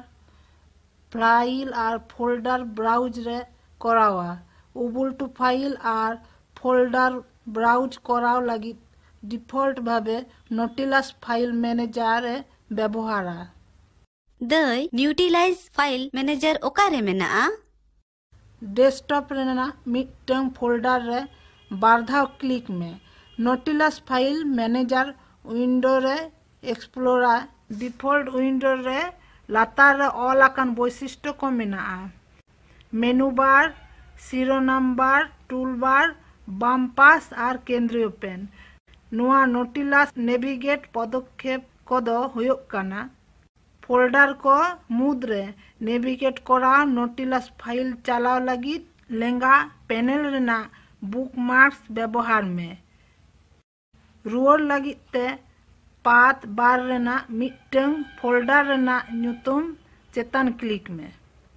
[SPEAKER 3] फाइल और फोल्डर ब्राउज रे करावा उबुंटू फाइल और फोल्डर ब्राउज कराव लगी डिफॉल्ट भावे नोटिलास फाइल मैनेजर रे व्यवहारा
[SPEAKER 1] दई न्यूटिलाइज फाइल मैनेजर ओकारे मेना
[SPEAKER 3] डेस्कटॉप रेना मिटंग फोल्डर रे बारधाव क्लिक में नोटिलास फाइल मैनेजर विंडो रे एक्सप्लोरर डिफॉल्ट विंडो रे लातार रे ऑल आकान वैशिष्ट्य को मेना मेनू बार शिरोनाम बार टूल बार बाम पास और केंद्रीय पेन नोआ नोटिलास नेविगेट पदक्षेप कोदो हुयुक काना फोल्डर को मुद्रे नेविगेट करा नोटिलास फाइल चलाव लगी लेंगा पैनल रेना बुकमार्क्स व्यवहार में रुआर लगी ते पात बार रेना मिटंग फोल्डर रेना न्यूतुम चेतन क्लिक में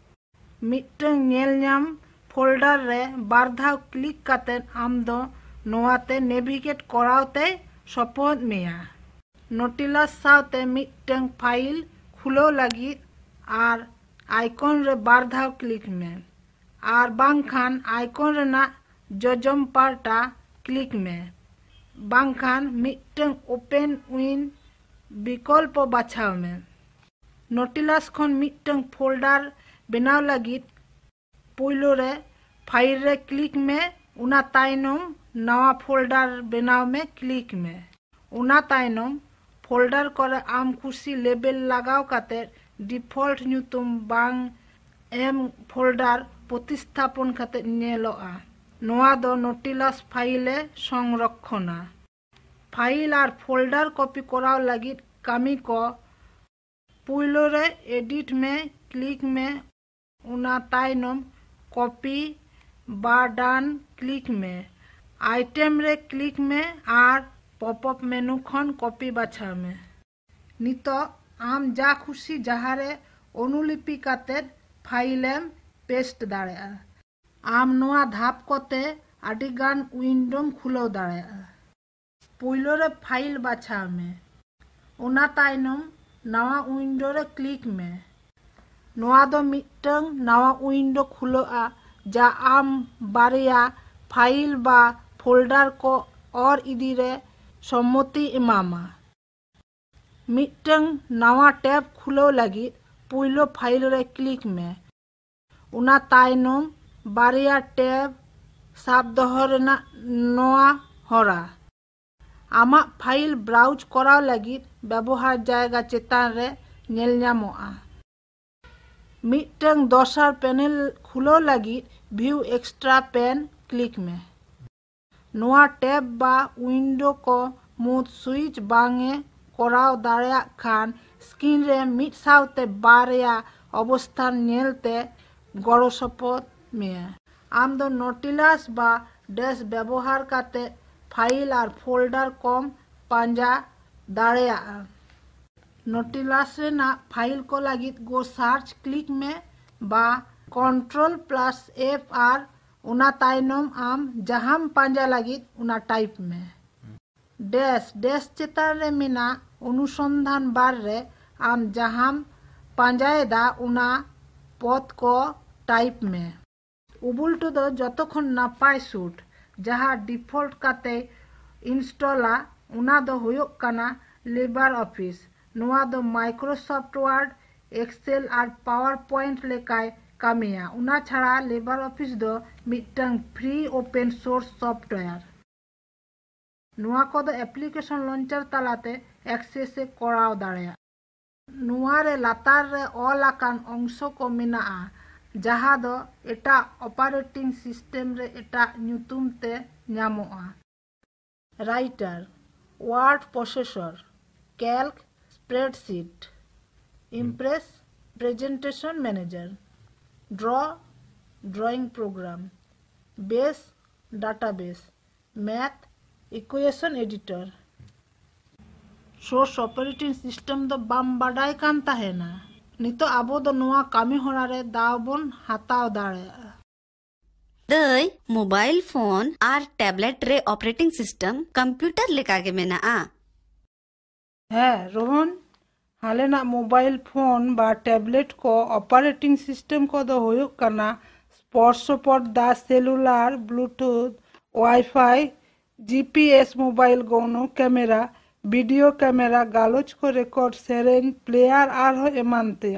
[SPEAKER 3] मिटंग नेलनाम फोल्डर रे बारधाव क्लिक काते आम दो नोआते नेविगेट करावते सपोज मेया नोटिलास सावते मिटंग फाइल खुलो लगी आर आइकन रे बारधाव क्लिक में आर बांखान आइकन रेना जजम पार्टा क्लिक में बांखान मिटंग ओपन विन विकल्प बाछाव में नोटिलास खन मिटंग फोल्डर बनाव लगी पुइलो रे फाइल रे क्लिक में उना ताइनम नवा फोल्डर बनाव में क्लिक में उना ताइनम फोल्डर करे आम खुशी लेबल लगाव काते डिफॉल्ट न्यूतुम बांग एम फोल्डर प्रतिस्थापन काते नेलोआ नोआ दो नोटिलास फाइले संरक्षणा फाइल और फोल्डर कॉपी कराव लगी कामी को पुइलो रे एडिट में क्लिक में उना ताइनम कॉपी बा डान क्लिक में आइटम रे क्लिक में आर पॉपअप मेनू खन कॉपी बाछा में नितो आम जा खुशी जहारे अनुलिपि काते फाइलेम पेस्ट दाड़ेआ आम नोआ धाप कोते आडिगान विंडोम खुलो दाड़ेआ पुइलो रे फाइल बाछा में उना ताइनम नवा विंडो रे क्लिक में नोआ दो मिटंग नवा विंडो खुलोआ जा आम बारिया फाइल बा फोल्डर को और इदी रे सम्मति इमामा मिटंग नवा टैब खुलो लगी पुइलो फाइल रे क्लिक में उना ताइनम बारिया टैब साब दोहरना नोआ होरा आमा फाइल ब्राउज कराव लगी व्यवहार जायगा चेतान रे नेल ᱧᱟᱢᱚᱜᱼᱟ मिटंग दोसर पैनल खुलो लगी व्यू एक्स्ट्रा पेन क्लिक में नोआ टैब बा विंडो को मुद स्विच बांगे कराव दाड़ेया खान स्क्रीन रे मिट सावते बारया अवस्थान नेलते गड़ो सपोद में आम दो नोटिलास बा डैश व्यवहार काते फाइल और फोल्डर कम पांजा दाड़ेया नोटिलास रेना फाइल को लगी गो सार्च क्लिक में बा कंट्रोल प्लस एफ आर उना ताइनम आम जहाम पांजा लगी उना टाइप में डैश डैश चेतान रे मिना अनुसंधान बार रे आम जहाम पांजाएदा उना पद को टाइप में उबुंटू दो जतखन नापाय सूट जहा डिफॉल्ट काते इंस्टॉला उना दो हुयुक काना लिबर ऑफिस नोआ दो माइक्रोसॉफ्ट वर्ड एक्सेल और पावर पॉइंट लेकाय कामिया उना छाड़ा लिबर ऑफिस दो मिटंग फ्री ओपन सोर्स सॉफ्टवेयर नोआ को दो एप्लीकेशन लॉन्चर तालाते एक्सेस से कराव दाड़ेया नोआ रे लातार रे ऑल आकान अंशो को मिनाआ जहा दो एटा ऑपरेटिंग सिस्टम रे एटा न्यूतुम ते ᱧᱟᱢᱚᱜᱼᱟ Writer word processor Calc spreadsheet Impress presentation manager Draw drawing program Base database Math equation editor source operating system दो बाम बाडाय कान ताहेना नितो आबो दो नोआ कामी होना रे दाव बोन हाताव दाड़ेया।
[SPEAKER 1] दई मोबाइल फोन आर टैबलेट रे ऑपरेटिंग सिस्टम कंप्यूटर लेका के मेना आ
[SPEAKER 3] है रोहन हालेना मोबाइल फोन बा टैबलेट को ऑपरेटिंग सिस्टम को दो होयुक कना स्पर्शपट दा cellular Bluetooth WiFi GPS mobile गोनो कैमरा वीडियो कैमरा गालोच को रिकॉर्ड सेरेन प्लेयर आर हो एमानते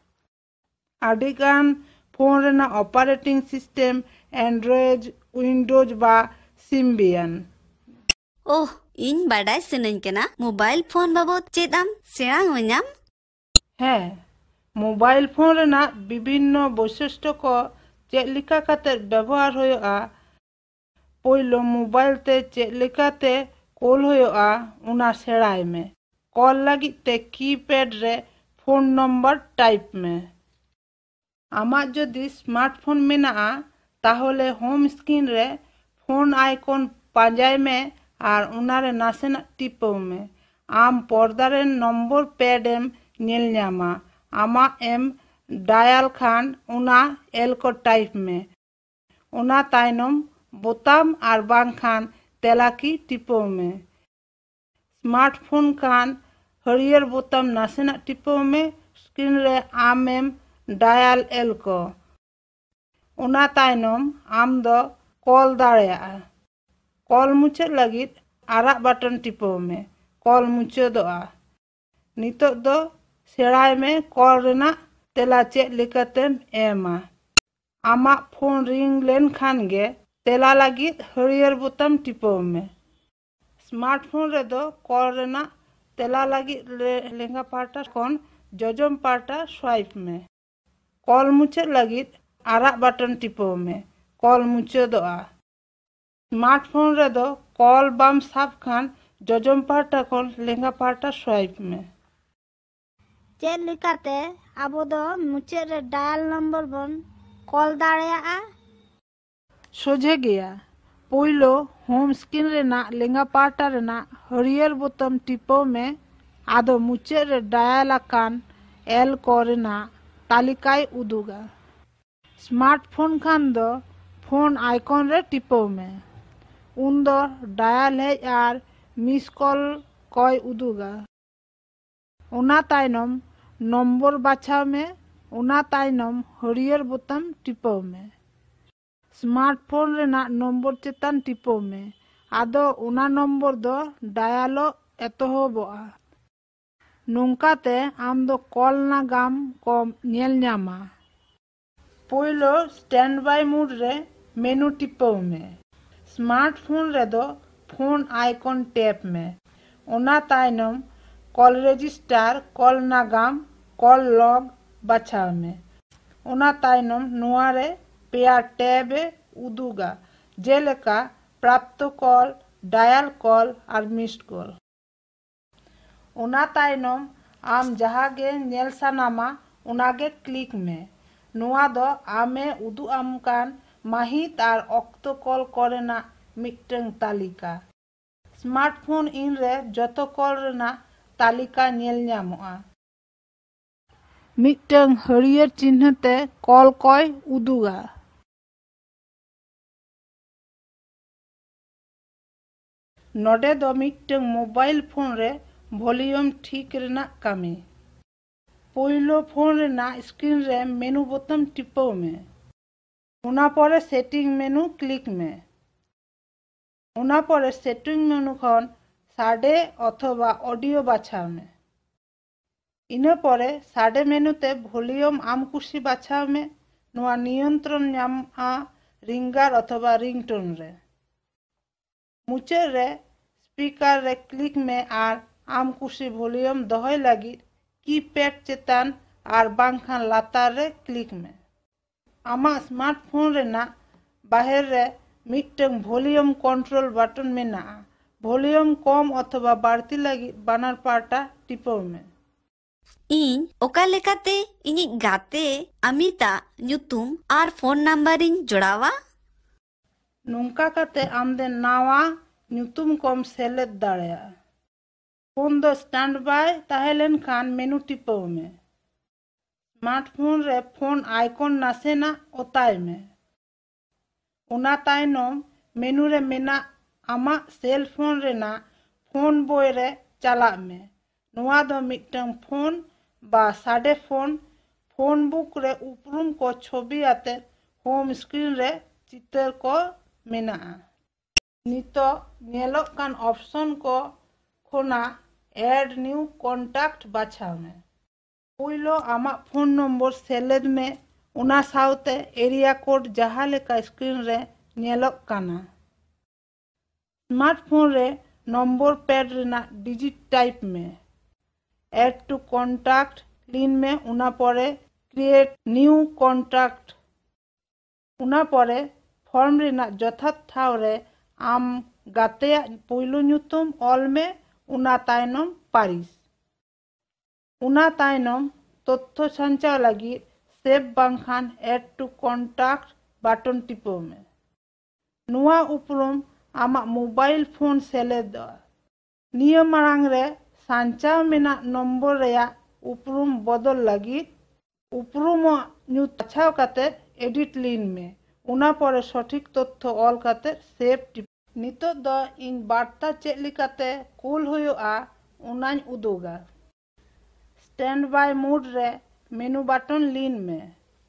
[SPEAKER 3] आडिगान फोन रेना ऑपरेटिंग सिस्टम एंड्रॉइड विंडोज बा सिम्बियन
[SPEAKER 1] ओह इन बाडाय सनइन केना मोबाइल फोन बाबत चेदाम सेड़ा होኛम
[SPEAKER 3] है मोबाइल फोन रेना विभिन्न वैशिष्ट्य को चेलिका काते व्यवहार होयोआ पोइलो मोबाइल ते चेलिकाते कॉल होयोआ उना सेड़ाय में कॉल लगी ते कीपैड रे फोन नंबर टाइप में आमा जदि स्मार्टफोन मेना ताहले होम स्क्रीन रे फोन आइकन पांजाय में आर उनारे नासेना टिपो में आम पर्दा रे नंबर पैड एम नेल ᱧᱟᱢᱟ आमा एम डायल खान उना एल को टाइप में उना तायनम बोताम आर बांग खान तेला की टिपो में स्मार्टफोन खान हरियर बोताम नासेना टिपो में स्क्रीन रे आम एम डायल एल को उना तायनम आम दो कॉल दाड़ेया कॉल मुचे लगी आरा बटन टिपो में कॉल मुचे दोआ नितो दो सेड़ाय में कॉल रेना तेला चेक लिकतेम एमा आमा फोन रिंग लेन खान गे तेला लगी हरियर बोताम टिपो में स्मार्टफोन रे दो कॉल रेना तेला लगी लेंगा पार्टा कौन जजम पार्टा स्वाइप में कॉल मुचे लगी आरा बटन टिपो में कॉल मुचे दोआ स्मार्टफोन रे दो कॉल बाम साफ खान जजम पार्टा कौन लेंगा पार्टा स्वाइप में
[SPEAKER 4] चेक लिकाते आबो दो मुचे रे डायल नंबर बन कॉल दाड़ेया
[SPEAKER 3] सोझे गया पोइलो होम स्क्रीन रेना लेंगा पार्टा रेना हरियर बोताम टिपो में आदो मुचे रे डायल आकान एल को रेना तालिकाय उदुगा स्मार्टफोन खान दो फोन आइकन रे टिपो में उन दो डायल है यार मिस कॉल कोई उदुगा उना तायनम नंबर बाछाव में उना तायनम हरियर बोताम टिपो में स्मार्टफोन रेना नंबर चेतान टिपो में आदो उना नंबर दो डायलो एतोहबोआ नोंकाते आम दो कॉल नागाम को नेल ᱧᱟᱢᱟ पोइलो स्टैंड बाय मोड रे मेनू टिपो में स्मार्टफोन रे दो फोन आइकन टैप में उना तायनम कॉल रजिस्टर कॉल नागाम कॉल लॉग बाछाव में उना तायनम नुआ रे पेया टैब उदुगा जेलेका प्राप्त कॉल डायल कॉल और मिस्ड कॉल उना तायनम आम जहागे नेल सानामा उनागे क्लिक में नुआ दो आमे उदु आम कान माहित आर ऑक्तो कॉल करेना मिक्टंग तालिका स्मार्टफोन इन रे जतो कॉल रेना तालिका नेल ᱧᱟᱢᱚᱜᱼᱟ मिक्टंग हरियर चिन्ह ते कॉल कोय उदुगा नोडे दो मिक्टंग मोबाइल फोन रे वॉल्यूम ठीक रेना कामी पोइलो फोन रेना स्क्रीन रे मेनू बोताम टिपो में उना परे सेटिंग मेनू क्लिक में उना परे सेटिंग मेनू खन साडे अथवा ऑडियो बाछाव में इना परे साडे मेनू ते वॉल्यूम आम कुशी बाछाव में नुआ नियंत्रण ᱧᱟᱢᱟ रिंगार अथवा रिंगटोन रे मुचे रे स्पीकर रे क्लिक में आर आम कुशी वॉल्यूम दोहय लगी कीपैड चेतान आर बांखान लातार रे क्लिक में आमा स्मार्टफोन रेना बाहर रे मिक्टंग वॉल्यूम कंट्रोल बटन मेना वॉल्यूम कम अथवा बाड़ती लगी बानार पार्टा टिपो में
[SPEAKER 1] इन ओका लेकाते इनी गाते अमिता ᱧᱩᱛᱩᱢ आर फोन नंबर इन जोड़ावा
[SPEAKER 3] नोंका काते आमदे नावा ᱧᱩᱛᱩᱢ कम सेलेद दाड़ेया फोन दो स्टैंड बाय ताहेलेन खान मेनू टिपो में स्मार्टफोन रे फोन आइकन नासेना ओताय में उना तायनम मेनू रे मेना आमा सेल फोन रेना फोन बॉय रे चला में नुआ दो मिटंग फोन बा साडे फोन फोन बुक रे उपरुम को छवि आते होम स्क्रीन रे चित्र को मेना नितो नेलोक कान ऑप्शन को खोना एड न्यू कॉन्टैक्ट बाछा में पुइलो आमा फोन नंबर सेलेद में उना साउते एरिया कोड जहा लेका स्क्रीन रे नेलोक काना स्मार्टफोन रे नंबर पैड रेना डिजिट टाइप में एड टू कॉन्टैक्ट लिन में उना परे क्रिएट न्यू कॉन्टैक्ट उना परे फॉर्म रेना जथात ठाव रे आम गाते पुइलो ᱧᱩᱛᱩᱢ ऑल में उना तायनम पारिस उना तायनम तथ्य संचार लगी सेव बांखान एड टू कॉन्टैक्ट बटन टिपो में नुआ उपरुम आमा मोबाइल फोन सेलेद निया मारांग रे संचार मेना नंबर रेया उपरुम बदल लगी उपरुम न्यू तछाव काते एडिट लिन में उना परे सठिक तथ्य ऑल काते सेव टिप नितो द इन बार्ता चेक लिकाते कूल हुयुआ उनाñ उदुगा स्टैंड बाय मोड रे मेनू बटन लिन में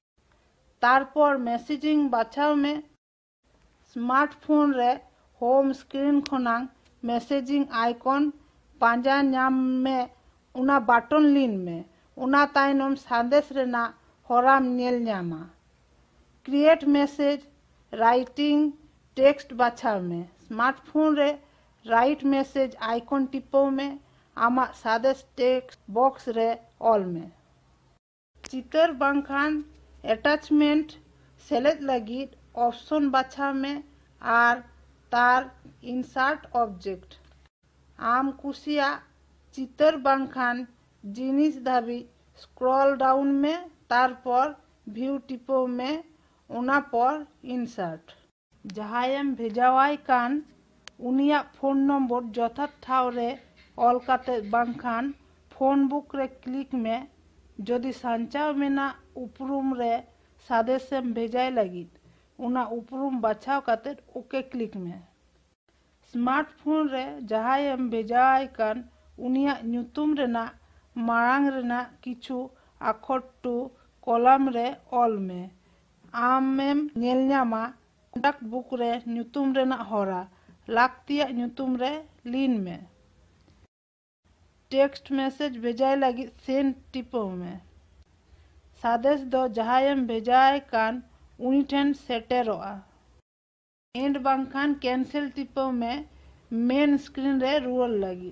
[SPEAKER 3] तारपर मैसेजिंग बाछाव में स्मार्टफोन रे होम स्क्रीन खनांग मैसेजिंग आइकन पांजा नाम में उना बटन लिन में उना तायनम संदेश रेना होराम नेल न्यामा क्रिएट मैसेज राइटिंग टेक्स्ट बाछाव में स्मार्टफोन रे राइट मैसेज आइकन टिपो में आमा सादेश टेक्स्ट बॉक्स रे ऑल में चितर बांखान अटैचमेंट सेलेक्ट लगी ऑप्शन बाछाव में आर तार इंसर्ट ऑब्जेक्ट आम कुसिया चितर बांखान जिनिस धाबी स्क्रॉल डाउन में तार पर व्यू टिपो में उना पर इंसर्ट जहायम भेजावाई कान उनिया फोन नंबर जथात ठाव रे ऑल काते बांखान फोन बुक रे क्लिक में जदि संचाव मेना उपरुम रे सादेशम भेजाय लगी उना उपरुम बाछाव काते ओके क्लिक में स्मार्टफोन रे जहायम भेजावाई कान उनिया ᱧᱩᱛᱩᱢ रेना मारांग रेना किछु अक्षर टू कॉलम रे ऑल में आमेम नेलन्यामा कॉन्टैक्ट बुक रे ᱧᱩᱛᱩᱢ रेना होरा लाक्तिया ᱧᱩᱛᱩᱢ रे लिन में टेक्स्ट मैसेज भेजाय लगी सेंड टिपो में सादेश दो जहायम भेजाय कान उनी ठेन सेटेरोआ एंड बांखान कैंसिल टिपो में मेन स्क्रीन रे रुअल लगी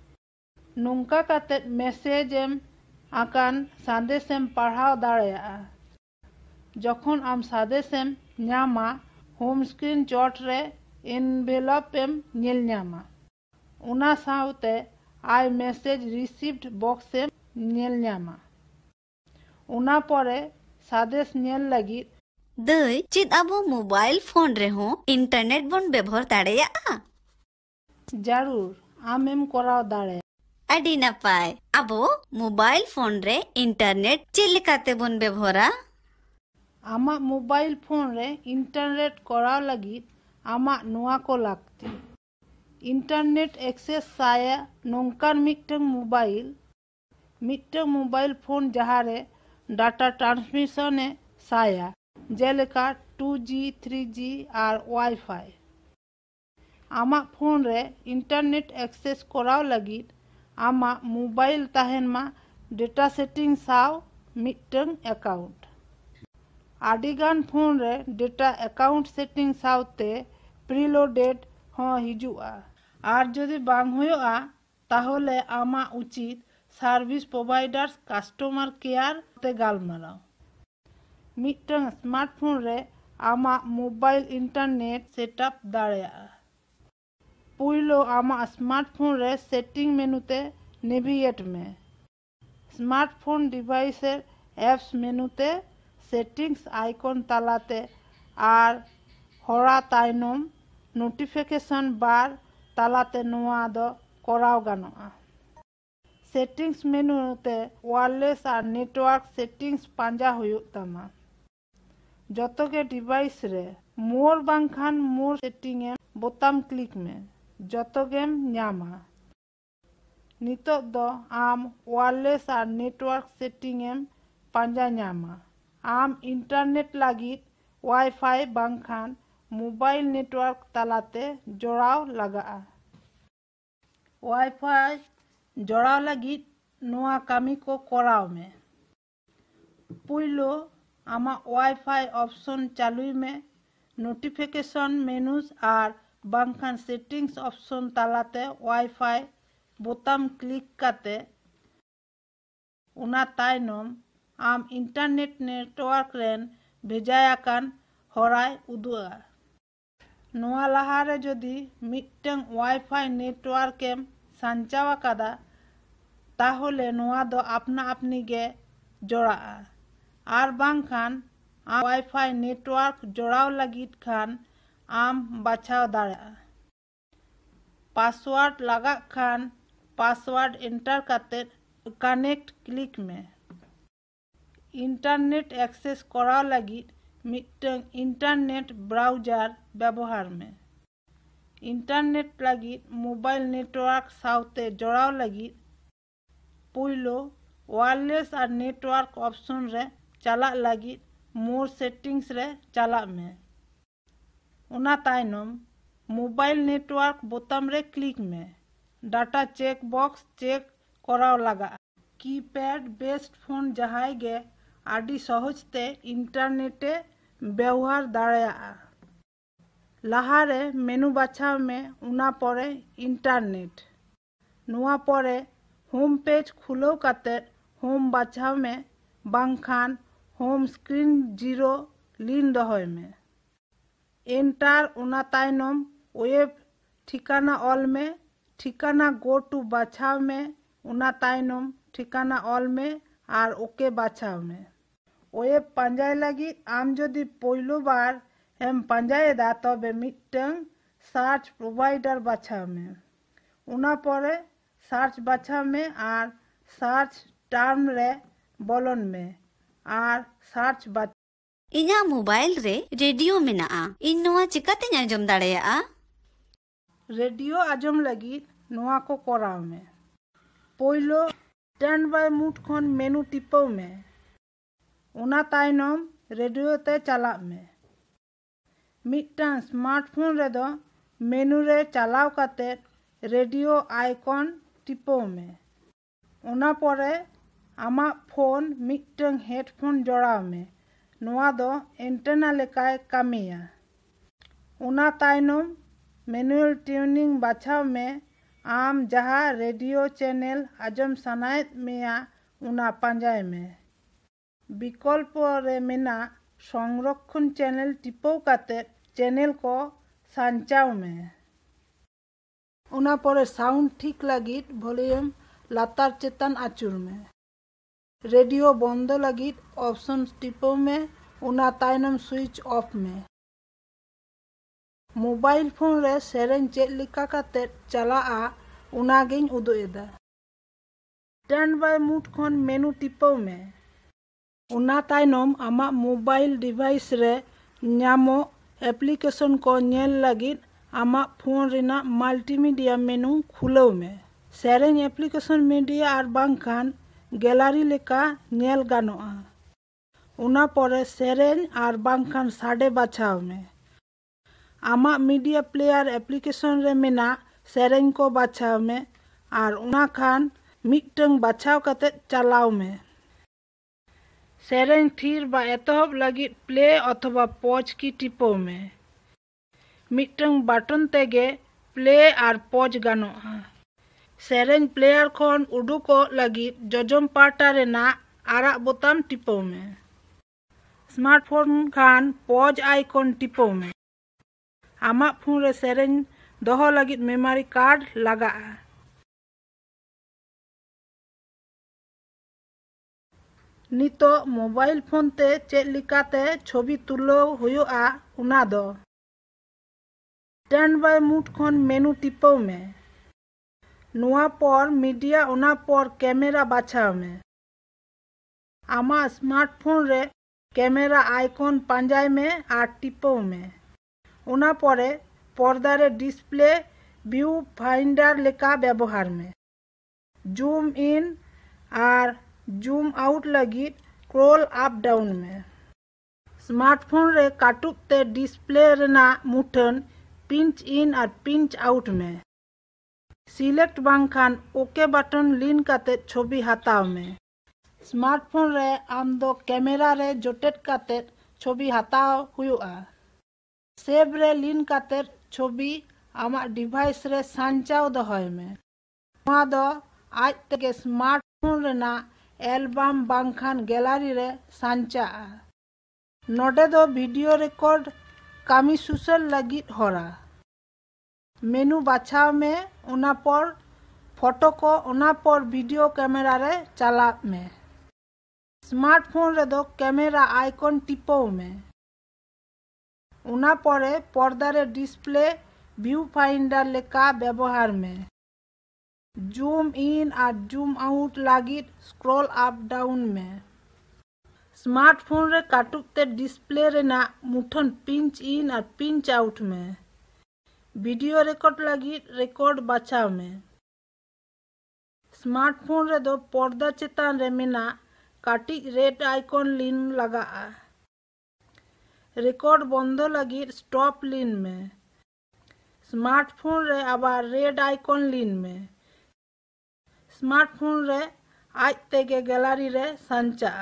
[SPEAKER 3] नोंका काते मैसेज एम आकान सादेशेम पढ़ाव दाड़ेया जखन आम सादेशेम ᱧामा होम स्क्रीन चोट रे एनवेलप एम नेल ᱧामा उना साउते आई मैसेज रिसीव्ड बॉक्स एम नेल ᱧामा उना परे सादेश नेल लगी
[SPEAKER 1] दई चित अबो मोबाइल फोन रे हो इंटरनेट बन व्यवहार दाड़ेया
[SPEAKER 3] जरूर आमेम कराव दाड़े
[SPEAKER 1] अडी नपाय अबो मोबाइल फोन रे इंटरनेट चिलिकाते बन व्यवहारा
[SPEAKER 3] आमा मोबाइल फोन रे इंटरनेट कराव लगी आमा नुआ को लागती इंटरनेट एक्सेस साया नोंकान मिटंग मोबाइल मिटंग मोबाइल फोन जहारे डाटा ट्रांसमिशन ए साया जेलेका टू जी थ्री जी और वाईफाई आमा फोन रे इंटरनेट एक्सेस कराव लगी आमा मोबाइल ताहेन मा डेटा सेटिंग साव मिटंग अकाउंट आदिगान फोन रे डेटा अकाउंट सेटिंग सावते प्रीलोडेड हो हिजुआ आर जदि बांग हुआ ताहले आमा उचित सर्विस प्रोवाइडर्स कस्टमर केयर ते गालमाराव मिटंग स्मार्टफोन रे आमा मोबाइल इंटरनेट सेटअप दाड़ेया पुइलो आमा स्मार्टफोन रे सेटिंग मेनूते नेविगेट में स्मार्टफोन डिवाइसेर एप्स मेनूते सेटिंग्स आइकन तालाते आर होरा तायनम नोटिफिकेशन बार तालाते नोआ दो कराव गानोआ सेटिंग्स मेनूते वायरलेस और नेटवर्क सेटिंग्स पांजा हुयुग तमा जतो के डिवाइस रे मोर बांखान मोर सेटिंग एम बोताम क्लिक में जतो गेम न्यामा। नितो दो आम वायरलेस और नेटवर्क सेटिंग एम पांजा न्यामा। आम इंटरनेट लागित वाईफाई बांखान मोबाइल नेटवर्क तालाते जोड़ाव लगा। वाईफाई जोड़ाव लागित नोआ कामी को कराव में पुइलो आमा वाईफाई ऑप्शन चालू में नोटिफिकेशन मेनूज और बांखान सेटिंग्स ऑप्शन तालाते वाईफाई बोताम क्लिक करते उना तायनम आम इंटरनेट नेटवर्क रेन भेजायाकान होराय उदुआ। नोआ लहारे जदि मिट्टन वाईफाई नेटवर्क एम सांचावा कादा ताहोले नोआ दो अपना अपनी गे जोड़ा आर बांखान आम वाईफाई नेटवर्क जोड़ाव लगित खान आम बाछाव दाड़ा। पासवर्ड लगा खान पासवर्ड एंटर करते कनेक्ट क्लिक में इंटरनेट एक्सेस कराव लगित मिट्टन इंटरनेट ब्राउजार व्यवहार में इंटरनेट लगित मोबाइल नेटवर्क साउते जोड़ाव लगित पुइलो वायरलेस और नेटवर्क ऑप्शन रे चला लगित मोर सेटिंग्स रे चला में उना तायनम मोबाइल नेटवर्क बोताम रे क्लिक में डाटा चेक बॉक्स चेक कराव लगा। कीपैड बेस्ड फोन जहाय गे आदि सहजते इंटरनेटे व्यवहार दाड़ाया। लहारे मेनू बाछाव में उना परे इंटरनेट नुआ परे होम पेज खुलो काते होम बाछाव में बांखान होम स्क्रीन जीरो लीन दहोय में एंटर उना तायनम वेब ठिकाना ऑल में ठिकाना गो टू बाछाव में उना तायनम ठिकाना ऑल में और ओके बाछाव में वेब पांजाय लगी आम जदि पोइलो बार एम पांजाय दा तबे मिट्टन सार्च प्रोवाइडर बाछाव में उना परे सार्च बाछाव में और सार्च टर्म रे बोलन में और सार्च बाछ
[SPEAKER 1] इना मोबाइल रे रेडियो मेना इन नोआ चिकाते आंजम दाड़ेया।
[SPEAKER 3] रेडियो आजम लगी नोआ को कराव में पोइलो स्टैंड बाय मूड खन मेनू टिपो में उना तायनम रेडियो ते चला में मिट्टन स्मार्टफोन रे दो मेनू रे चलाव काते रेडियो आइकन टिपो में उना परे आमा फोन मिट्टन हेडफोन जोड़ाव में नोआ दो एंटेना लेकाय कामिया। उना तायनम मैनुअल ट्यूनिंग बाछाव में आम जहाँ रेडियो चैनल आजम सनायत मेया उना पांजाय में विकल्प रे मेना संरक्षण चैनल टिपो काते चैनल को सांचाव में उना परे साउंड ठीक लगित वॉल्यूम लातार चेतन आचुर में रेडियो बंद लगित ऑप्शन टिपो में उना तायनम स्विच ऑफ में मोबाइल फोन रे सेरेन चेक लिका काते चला आ उना गेन उदुएदा। स्टैंड बाय मूड खन मेनू टिपो में उना तायनम आमा मोबाइल डिवाइस रे न्यामो एप्लीकेशन को नेल लगित आमा फोन रेना मल्टीमीडिया मेनू खुलो में सेरेन एप्लीकेशन मीडिया और बांखान गैलरी लेका नेल गानोआ। उना परे सेरेन और बांखान साडे बाछाव में आमा मीडिया प्लेयर एप्लीकेशन रे मेना सेरेन को बाछाव में और उना खान मिट्टन बाछाव काते चलाव में सेरेन थीर बा एतहब लगित प्ले अथवा पॉज की टिपो में मिट्टन बटन तेगे प्ले और पॉज गानोआ। सेरेन प्लेयर खन उडुको लगित जजम पाटा रेना आरा बोताम टिपो में स्मार्टफोन खान पॉज आइकन टिपो में आमा फोन रे सेरेन दोहो लगित मेमोरी कार्ड लगा। नितो मोबाइल फोन ते चेक लिकाते छवि तुलो हुयुआ उना दो स्टैंड बाय मूड खन मेनू टिपो में नुआ पर मीडिया उना पर कैमरा बाछाव में आमा स्मार्टफोन रे कैमरा आइकन पांजाय में और टिपो में उना परे पर्दा रे डिस्प्ले व्यू फाइंडर लेका व्यवहार में जूम इन और जूम आउट लगी स्क्रॉल अप डाउन में स्मार्टफोन रे काटुक ते डिस्प्ले रेना मुठन पिंच इन और पिंच आउट में सिलेक्ट बांखान ओके बटन लिन काते छवि हताव में स्मार्टफोन रे आम दो कैमरा रे जोटेट काते छवि हताव हुआ सेव रे लिन काते छवि आमा डिवाइस रे सांचाव दहय में नोआ दो आज तक स्मार्टफोन रेना एल्बम बांखान गैलरी रे सांचा नोडे दो वीडियो रिकॉर्ड कामी सुसल लगी होरा मेनू बाछाव में उना पर फोटो को उना पर वीडियो कैमरा रे चला में स्मार्टफोन रे दो कैमरा आइकन टिपो में उना परे पर्दा रे डिस्प्ले व्यू फाइंडर लेका व्यवहार में जूम इन और जूम आउट लगी स्क्रॉल अप डाउन में स्मार्टफोन रे काटुक ते डिस्प्ले रेना मुठन पिंच इन और पिंच आउट में वीडियो रिकॉर्ड लगी रिकॉर्ड बाछाव में स्मार्टफोन रे दो पर्दा चेतान रे मेना काटी रेड आइकन लिन लगा रिकॉर्ड बंद लगी स्टॉप लिन में स्मार्टफोन रे आबार रेड आइकन लिन में स्मार्टफोन रे आज तेगे गैलरी रे सांचा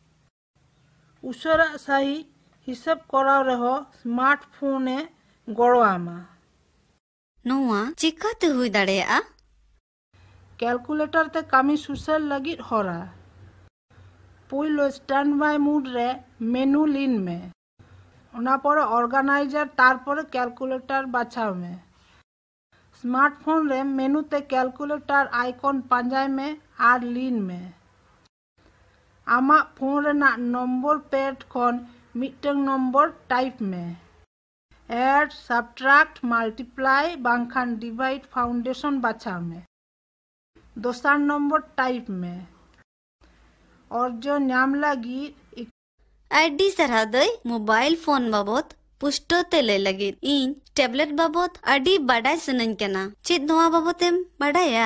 [SPEAKER 3] उशरा सही हिसाब कराव रहो स्मार्टफोने गड़ोआमा
[SPEAKER 1] नोआ चिकाते हुई दाड़ेया
[SPEAKER 3] कैलकुलेटर ते कामी सुसल लगी होरा पुइलो स्टैंड बाय मूड रे मेनू लिन में उना पर ऑर्गेनाइजर तार पर कैलकुलेटर बाछाव में स्मार्टफोन रे मेनू ते कैलकुलेटर आइकन पांजाय में आर लिन में आमा फोन रेना नंबर पैड खन मिटंग नंबर टाइप में एड सबट्रैक्ट मल्टीप्लाई बांखान डिवाइड फाउंडेशन बाछाव में दोसार नंबर टाइप में और जो नाम लगी
[SPEAKER 1] आईडी सरहा दई मोबाइल फोन बाबत पुष्टो तेले लगी इन टैबलेट बाबत अडी बाडाय सुनन केना चेद नोआ बाबतेम बाडाया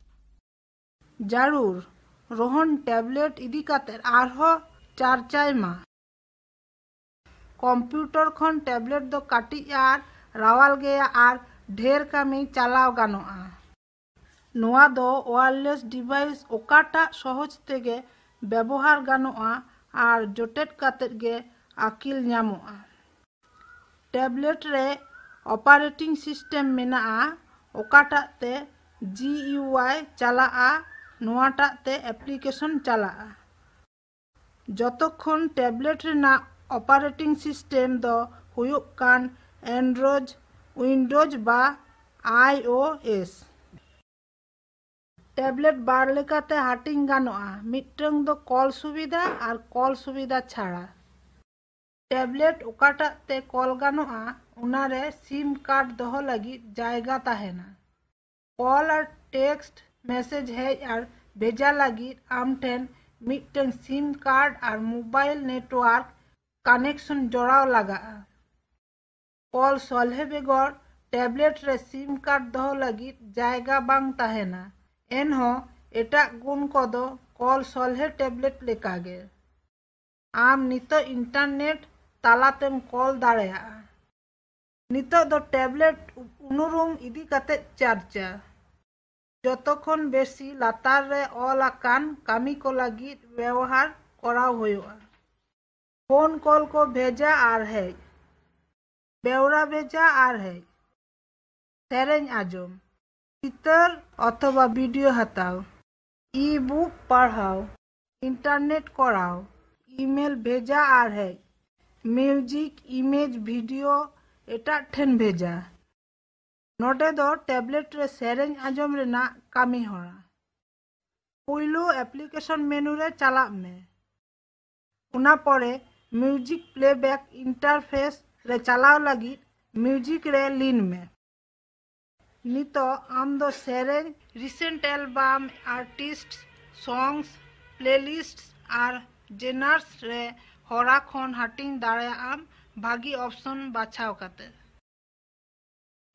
[SPEAKER 3] जरूर रोहन टैबलेट इदी काते आरहो चारचाय मा कंप्यूटर खन टैबलेट दो काटी आर रावाल गया आर ढेर कामी चलाव गानोआ नोआ दो वायरलेस डिवाइस ओकाटा सहज तेगे व्यवहार गानोआ आर जोटेट काते गे आकिल न्यामोआ टैबलेट रे ऑपरेटिंग सिस्टम मेनाआ ओकाटा ते जीयूआई चलाआ नोआटा ते एप्लीकेशन चलाआ जतोखन टैबलेट रेना ऑपरेटिंग सिस्टम दो हुयुक कान एंड्रॉइड विंडोज बा आईओएस टैबलेट बार लेकाते हाटिंग गानोआ मिटंग दो कॉल सुविधा और कॉल सुविधा छाड़ा टैबलेट ओकाटा ते कॉल गानोआ उनारे सिम कार्ड दोहो लगी जायगा ताहेना कॉल और टेक्स्ट मैसेज है और भेजा लगी आम ठेन मिटंग सिम कार्ड और मोबाइल नेटवर्क कनेक्शन जोड़ाव लगा कॉल सलहे बेगर टैबलेट रे सिम कार्ड दोहो लगी जायगा बांग ताहेना एनहो एटा गुण कोदो कॉल सलहे टैबलेट लेकागे आम नितो इंटरनेट तालातेम कॉल दाड़ेया नितो दो टैबलेट उनुरुम इदी काते चर्चा जतोखन बेसी लातार रे ऑल आकान कामी को लगी व्यवहार कराव होयोआ फोन कॉल को भेजा आर है बेवरा भेजा आर है सेरेंज आजम चितर अथवा वीडियो हताओ ई बुक पढ़ाओ इंटरनेट कराओ ईमेल भेजा आर है म्यूजिक इमेज वीडियो एटा ठेन भेजा नोटे दो टैबलेट रे सेरेंज आजम रेना कामी होरा पुइलो एप्लीकेशन मेनू रे चला में उना परे म्यूजिक प्लेबैक इंटरफेस रे चलाव लगी म्यूजिक रे लिन में नितो आम दो सेरेंज recent album artist songs playlists और जेनर्स रे होरा खन हाटिंग दाड़े आम भागी ऑप्शन बाछाव काते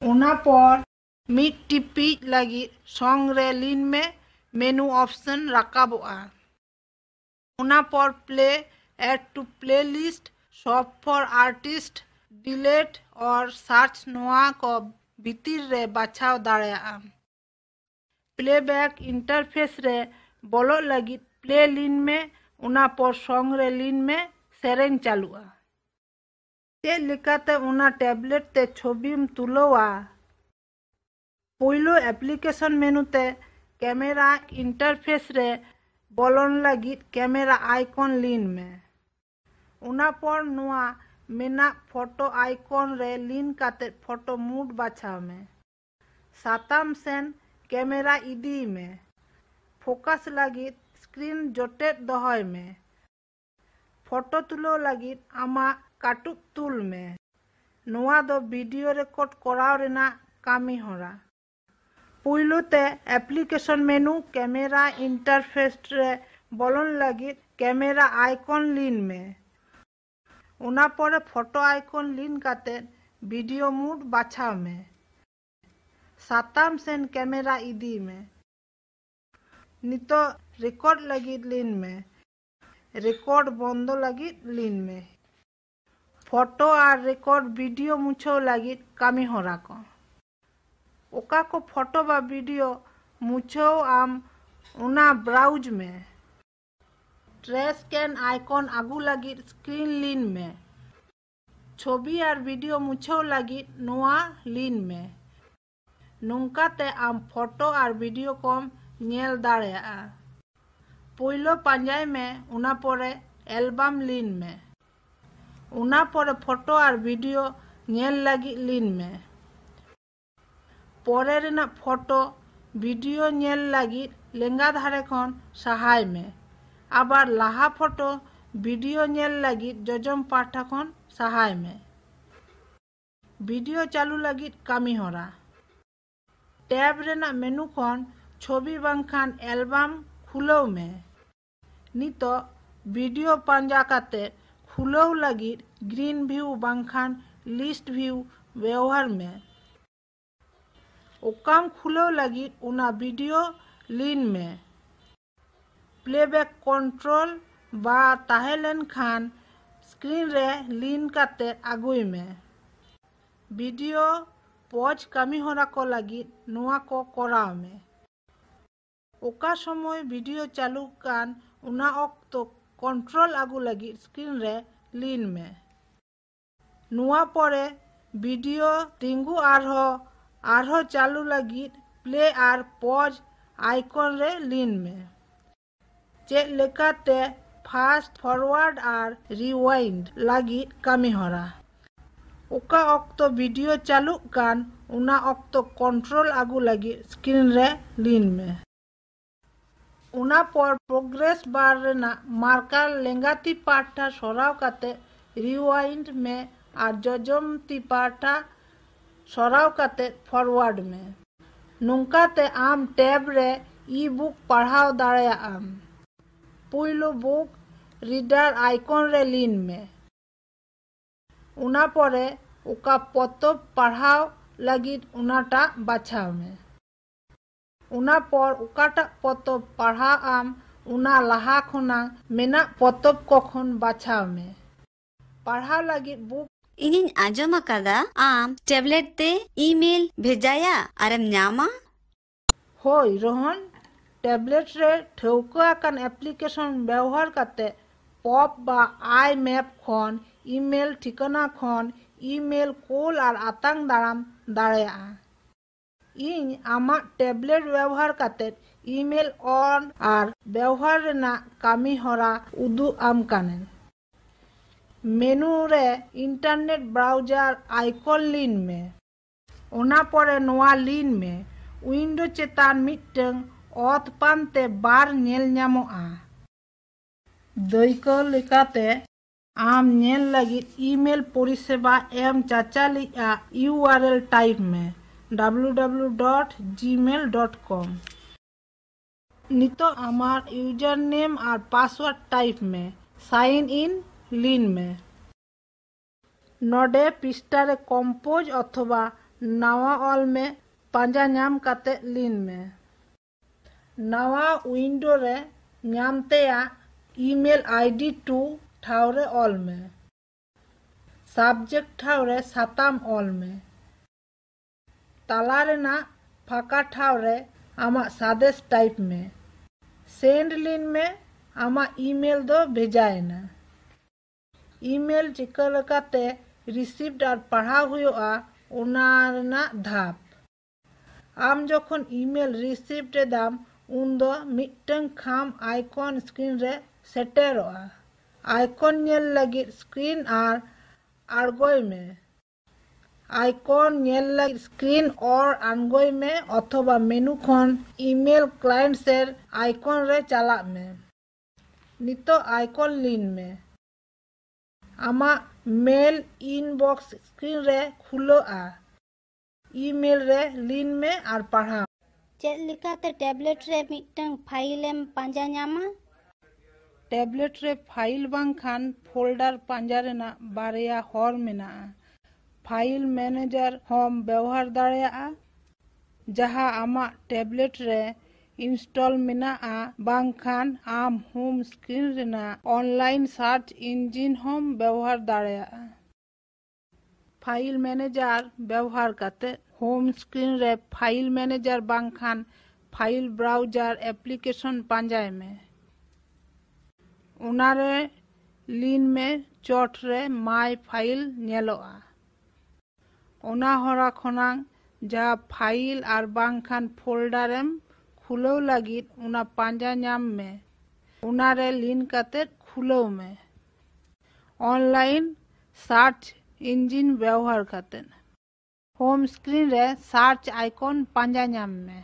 [SPEAKER 3] उना पर मिट टिपी लगी सॉन्ग रे लीन में मेनू ऑप्शन रकाबोआ उना पर play add to playlist shop for artist delete और सर्च नोआ को भीतर रे बाछाव दाड़ेया प्लेबैक इंटरफेस रे बोलो लगी प्ले लीन में उना पर सॉन्ग रे लीन में सेरेन चालुआ ते लिकाते उना टैबलेट ते छबिम तुलोआ पोइलो एप्लीकेशन मेनू ते कैमरा इंटरफेस रे बोलोन लगी कैमरा आइकॉन लीन में उना पर नुआ मेना फोटो आइकॉन रे लीन काते फोटो मूड बाछाव में साताम सेन कैमरा इदी में फोकस लगी स्क्रीन जोटे दहय में फोटो तुलो लगी आमा काटुक तुल में नुआ दो वीडियो रिकॉर्ड कराव रेना कामी होरा पुइलो ते एप्लीकेशन मेनू कैमरा इंटरफेस रे बोलन लगी कैमरा आइकॉन लीन में उना पर फोटो आइकॉन लीन काते वीडियो मूड बाछाव में साताम सेन कैमरा इदी में नितो रिकॉर्ड लगी लीन में रिकॉर्ड बंदो लगी लीन में फोटो और रिकॉर्ड वीडियो मुछो लगी कामी होरा को ओका को फोटो बा वीडियो मुछो आम उना ब्राउज में ट्रेस स्कैन आइकॉन आगू लगी स्क्रीन लीन में छवि और वीडियो मुछो लगी नोआ लीन में नुंका ते आम फोटो और वीडियो कम नेल दाड़ेया पोइलो पांजाई में उना परे एल्बम लीन में उना परे फोटो और वीडियो नेल लगी लीन में परे रेना फोटो वीडियो नेल लगी लेंगा धारे खन सहाय में आबार लाहा फोटो वीडियो नेल लगी जजम पाठा खन सहाय में वीडियो चालू लगी कामी होरा टैब रेना मेनू खन छवि बांखान एल्बम खुलो में नितो वीडियो पांजा काते खुलो लगी ग्रीन व्यू बांखान लिस्ट व्यू व्यवहार में ओकाम खुलो लगी उना वीडियो लीन में प्लेबैक कंट्रोल बा ताहेलेन खान स्क्रीन रे लीन काते आगुई में वीडियो पॉज कामी होरा को लगी नुआ को कराव में ओका समय वीडियो चालू कान उना ऑक्तो कंट्रोल आगु लगी स्क्रीन रे लीन में नुआ परे वीडियो तिंगु आरहो आरहो चालू लगी प्ले आर पॉज आइकॉन रे लीन में चे लेकाते फास्ट फॉरवर्ड आर रिवाइंड लगी कामी होरा ओका ऑक्तो वीडियो चालू कान उना ऑक्तो कंट्रोल आगु लगी स्क्रीन रे लीन में उना पर प्रोग्रेस बार रेना मार्कर लेंगाती पाठा सोराव काते रिवाइंड में और जजमती पाठा सोराव काते फॉरवर्ड में नुंकाते आम टैब रे ई बुक पढ़ाव दाड़ेया आम पुइलो बुक रीडर आइकॉन रे लीन में उना परे उका पतब पढ़ाव लगी उनाटा बाछाव में उना पर उकाटा पतब पढ़ा आम उना लाहा खुना मेना पतब कखन बाछाव में पढ़ा लगी बुक
[SPEAKER 1] इनिन आजम अकादा आम टैबलेट ते ईमेल भेजाया आरम न्यामा
[SPEAKER 3] होय रोहन टैबलेट रे ठौका कान एप्लीकेशन व्यवहार काते पॉप बा आई मैप खन ईमेल ठिकाना खन ईमेल कोल और आतांग दाराम दाड़ेया इन आमा टैबलेट व्यवहार काते ईमेल ऑन और व्यवहार रेना कामी होरा उदु आम कानेन मेनू रे इंटरनेट ब्राउजर आइकॉन लीन में ओना परे नोआ लीन में विंडो चेतान मिटंग ऑथ पानते बार नेल ᱧᱟᱢᱚᱜᱼᱟ ᱫᱟᱹᱭᱠᱟᱹ ᱞᱮᱠᱟᱛᱮ आम नेल लगी ईमेल परिसेवा एम चाचालिया यूआरएल टाइप में W W W dot Gmail dot com नितो आमार यूजर नेम और पासवर्ड टाइप में साइन इन लीन में नोडे पिस्टारे कंपोज अथवा नावा ऑल में पांजा नाम काते लीन में नावा विंडो रे नामते या ईमेल आईडी टू ठावरे ऑल में सब्जेक्ट ठावरे साताम ऑल में ताला रेना फाका ठावरे आमा सादेश टाइप में सेंड लिन में आमा ईमेल दो भेजाएना ईमेल चिका लकाते रिसीव्ड और पढ़ाव हुआ उना रेना धाप आम जोखन ईमेल रिसीव्ड दाम उन दो मिटंग खाम आइकन स्क्रीन रे सेटेरोआ आइकन नेल लगी स्क्रीन आर आरगोय में आइकन नेल लगी स्क्रीन और आरगोय में अथवा मेनू खन ईमेल क्लाइंट सेर आइकन रे चला में नितो आइकन लिन में आमा मेल इनबॉक्स स्क्रीन रे खुलो आ ईमेल रे लिन में आर पढ़ा
[SPEAKER 4] चेक लिकाते टैबलेट रे मिटंग फाइल एम पांजा ᱧᱟᱢᱟ
[SPEAKER 3] टैबलेट रे फाइल बांग खान फोल्डर पांजा रेना बारिया हॉर मेना फाइल मैनेजर होम व्यवहार दाड़ेया जहां आमा टैबलेट रे इंस्टॉल मेना बांग खान आम होम स्क्रीन रेना ऑनलाइन सर्च इंजिन होम व्यवहार दाड़ेया फाइल मैनेजर व्यवहार करते होम स्क्रीन रे फाइल मैनेजर बांग खान फाइल ब्राउजर एप्लीकेशन पांजाय में उनारे लिन में चोट रे माय फाइल नेलोआ उना हरा खनांग जा फाइल आर बांग खान फोल्डर एम खुलो लगी उना पांजा नाम में उनारे लिन काते खुलो में ऑनलाइन सर्च इंजिन व्यवहार करते होम स्क्रीन रे सर्च आइकन पांजा नाम में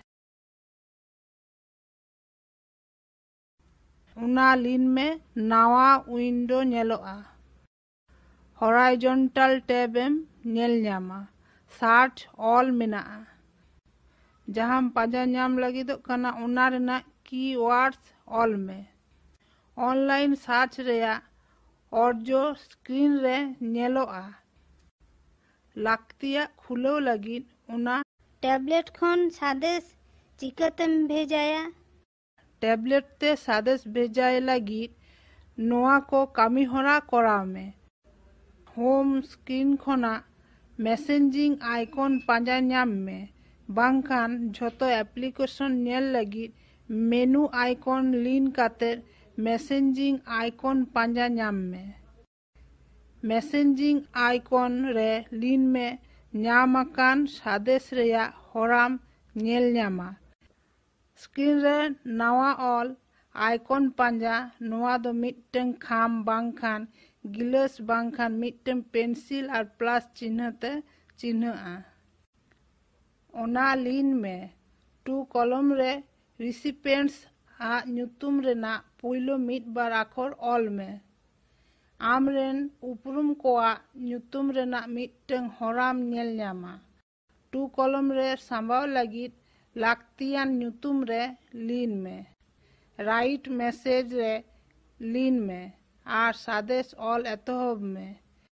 [SPEAKER 3] उना लिन में नावा विंडो नेलोआ हॉराइजॉन्टल टैब एम नेल ᱧᱟᱢᱟ सर्च ऑल मेना जहां पांजा नाम लगी दो कना उना रेना कीवर्ड्स ऑल में ऑनलाइन सर्च रेया और जो स्क्रीन रे नेलोआ लाक्तिया खुलो लगी उना
[SPEAKER 4] टैबलेट खन सादेश चिकातेम भेजाया
[SPEAKER 3] टैबलेट ते सादेश भेजाए लगी नोआ को कामी होरा कराव में होम स्क्रीन खना मैसेजिंग आइकन पांजा नाम में बांखान झोतो एप्लीकेशन नेल लगी मेनू आइकन लिन काते मैसेजिंग आइकन पांजा नाम में मैसेजिंग आइकन रे लिन में ᱧᱟᱢᱟᱠᱟᱱ सादेश रेया होराम नेल ᱧᱟᱢᱟ स्क्रीन रे नावा ऑल आइकन पांजा नोआ दो मिटंग खाम बांखान गिलास बांखान मिटंग पेंसिल और प्लस चिन्ह ते चिन्हआ ओना लिन में टू कॉलम रे रिसिपिएंट्स आ ᱧᱩᱛᱩᱢ रेना पुइलो मिट बार आखर ऑल में आमरेन उपरुम कोआ ᱧᱩᱛᱩᱢ रेना मिटंग होराम नेल ᱧᱟᱢᱟ टू कॉलम रे सांबाव लगी लाक्तियान ᱧᱩᱛᱩᱢ रे लिन में राइट मैसेज रे लिन में आर सादेश ऑल एतहब में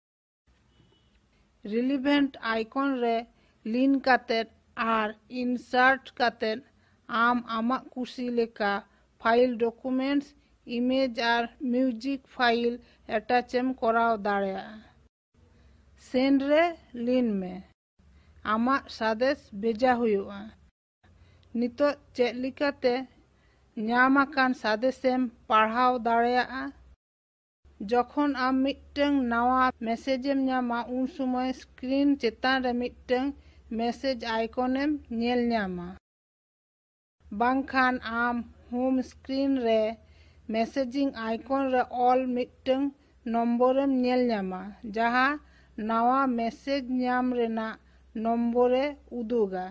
[SPEAKER 3] रिलीवेंट आइकन रे लिन काते आर इंसर्ट काते आम आमा कुसी लेका फाइल डॉक्यूमेंट्स इमेज आर म्यूजिक फाइल अटैचम कराव दाड़ेया सेंड रे लिन में आमा सादेश भेजा हुआ नितो चेक लिकाते ᱧᱟᱢᱟᱠᱟᱱ सादेशेम पढ़ाव दाड़ेया जखन आम मिटंग नावा मैसेजेम ᱧᱟᱢᱟ उन समय स्क्रीन चेतान रे मिटंग मैसेज आइकनेम नेल ᱧᱟᱢᱟ बांखान आम होम स्क्रीन रे मैसेजिंग आइकन रे ऑल मिटंग नंबरेम नेल ᱧᱟᱢᱟ जहां नावा मैसेज ᱧᱟᱢ रेना नंबरे उदुगा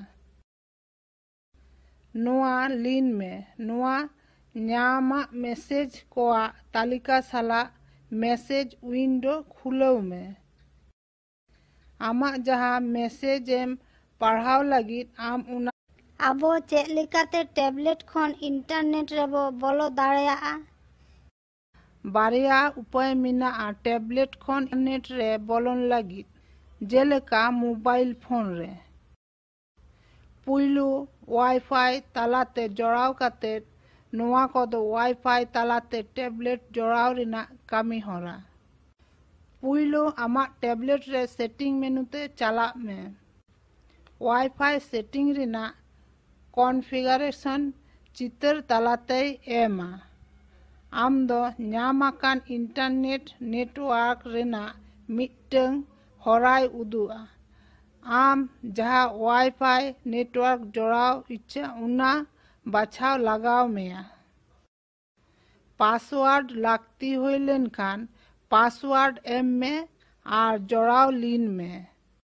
[SPEAKER 3] नोआ लिन में नोआ ᱧᱟᱢᱟ मैसेज कोआ तालिका साला मैसेज विंडो खुलो में आमा जहां मैसेज एम पढ़ाव लगी आम उना
[SPEAKER 4] आबो चेक लिकाते टैबलेट खन इंटरनेट रेबो बोलो दाड़ेया
[SPEAKER 3] बारिया उपाय मिना टैबलेट खन इंटरनेट रे बोलन लगी जेलेका मोबाइल फोन रे पुइलु वाईफाई तालाते जोड़ाव काते नोआ कोदो वाईफाई तालाते टैबलेट जोड़ाव रिना कामी होरा पुइलु आमा टैबलेट रे सेटिंग मेनूते चला में वाईफाई सेटिंग रिना कॉन्फ़िगरेशन चित्र तालाते एमा आम दो न्यामाकान इंटरनेट नेटवर्क रिना मिटंग होराय उदुआ आम जहाँ वाईफाई नेटवर्क जोड़ाव इच्छा उना बाछाव लगाव मेया पासवर्ड लागती हुई लेन खान पासवर्ड एम में आर जोड़ाव लीन में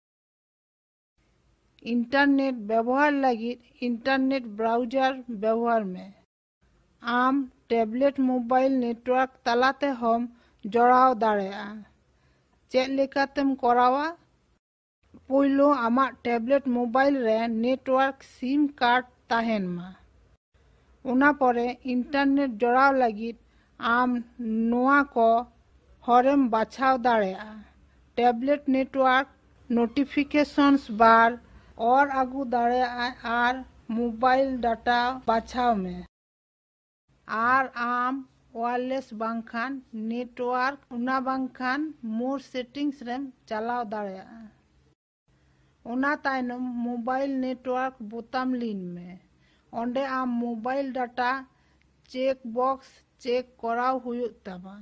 [SPEAKER 3] इंटरनेट व्यवहार लगी इंटरनेट ब्राउजर व्यवहार में आम टैबलेट मोबाइल नेटवर्क तालाते हम जोड़ाव दाड़ेया चेक लेकातेम करावा पुइलो आमा टैबलेट मोबाइल रे नेटवर्क सिम कार्ड ताहेन मा उना परे इंटरनेट जोड़ाव लगी आम नोआ को हरेम बाछाव दाड़ेया टैबलेट नेटवर्क नोटिफिकेशंस बार और आगू दाड़ेया आर मोबाइल डाटा बाछाव में आर आम वायरलेस बांखान नेटवर्क उना बांखान मोर सेटिंग्स रेम चलाव दाड़ेया उना तायनम मोबाइल नेटवर्क बोताम लीन में ओंडे आम mobile data check box check कराव हुयुग तमा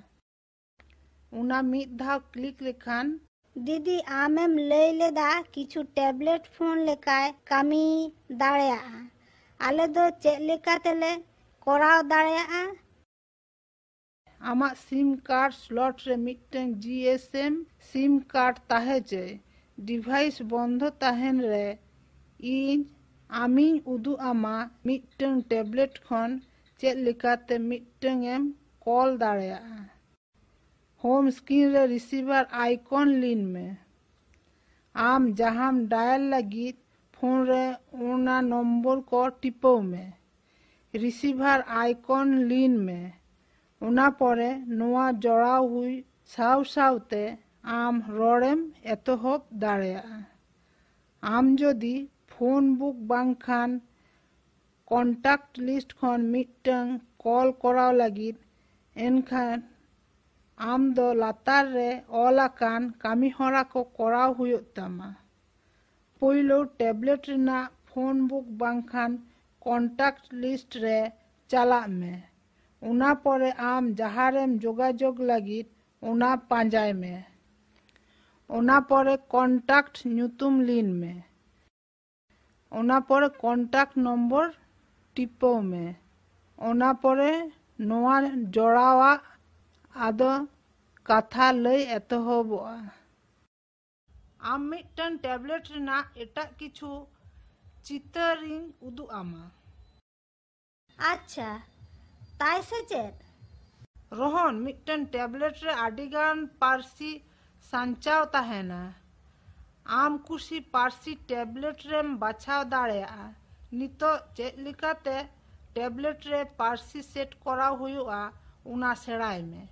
[SPEAKER 3] उना मिद धाव क्लिक लेखान
[SPEAKER 4] दीदी आमेम लई लेदा किछु टैबलेट फोन लेकाय कामी दाड़ेया आले दो चेक लेका तेले कराव दाड़ेया
[SPEAKER 3] आमा सिम कार्ड स्लॉट रे मिटन जीएसएम सिम कार्ड ताहे चे डिवाइस बंध ताहेन रे इन आमिन उदु आमा मिटन टैबलेट खन चेक लेकाते मिटन एम कॉल दाड़ेया होम स्क्रीन रे रिसीवर आइकॉन लीन में आम जहाम डायल लगी फोन रे उना नंबर को टिपो में रिसीवर आइकॉन लीन में उना परे नोआ जोड़ाव हुई साव सावते आम रोड़ेम एतोहब दाड़ेया आम जोदी फोन बुक बांखान कॉन्टैक्ट लिस्ट खन मिटन कॉल कराव लगी एनखान आम दो लातार रे ओलाकान कामी होरा को कराव हुयुग तमा पुइलो टैबलेट रिना फोन बुक बांखान कॉन्टैक्ट लिस्ट रे चला में उना परे आम जहारेम जोगाजोग लगी उना पांजाय में उना परे कॉन्टैक्ट न्यूतुम लीन में उना परे कॉन्टैक्ट नंबर टिपो में उना परे नोआ जोड़ावा आदो कथा लई एतोहबोआ आम मिटन टैबलेट रिना एटा किछु चितरिन उदु आमा
[SPEAKER 4] अच्छा ताई से चेक
[SPEAKER 3] रोहन मिटन टैबलेट रे आडिगान पारसी संचाव ताहेना आम कुसी पारसी टैबलेट रेम बाछाव दाड़ेया नितो चेक लिकाते टैबलेट रे पारसी सेट कराव हुयुआ उना सेड़ाई में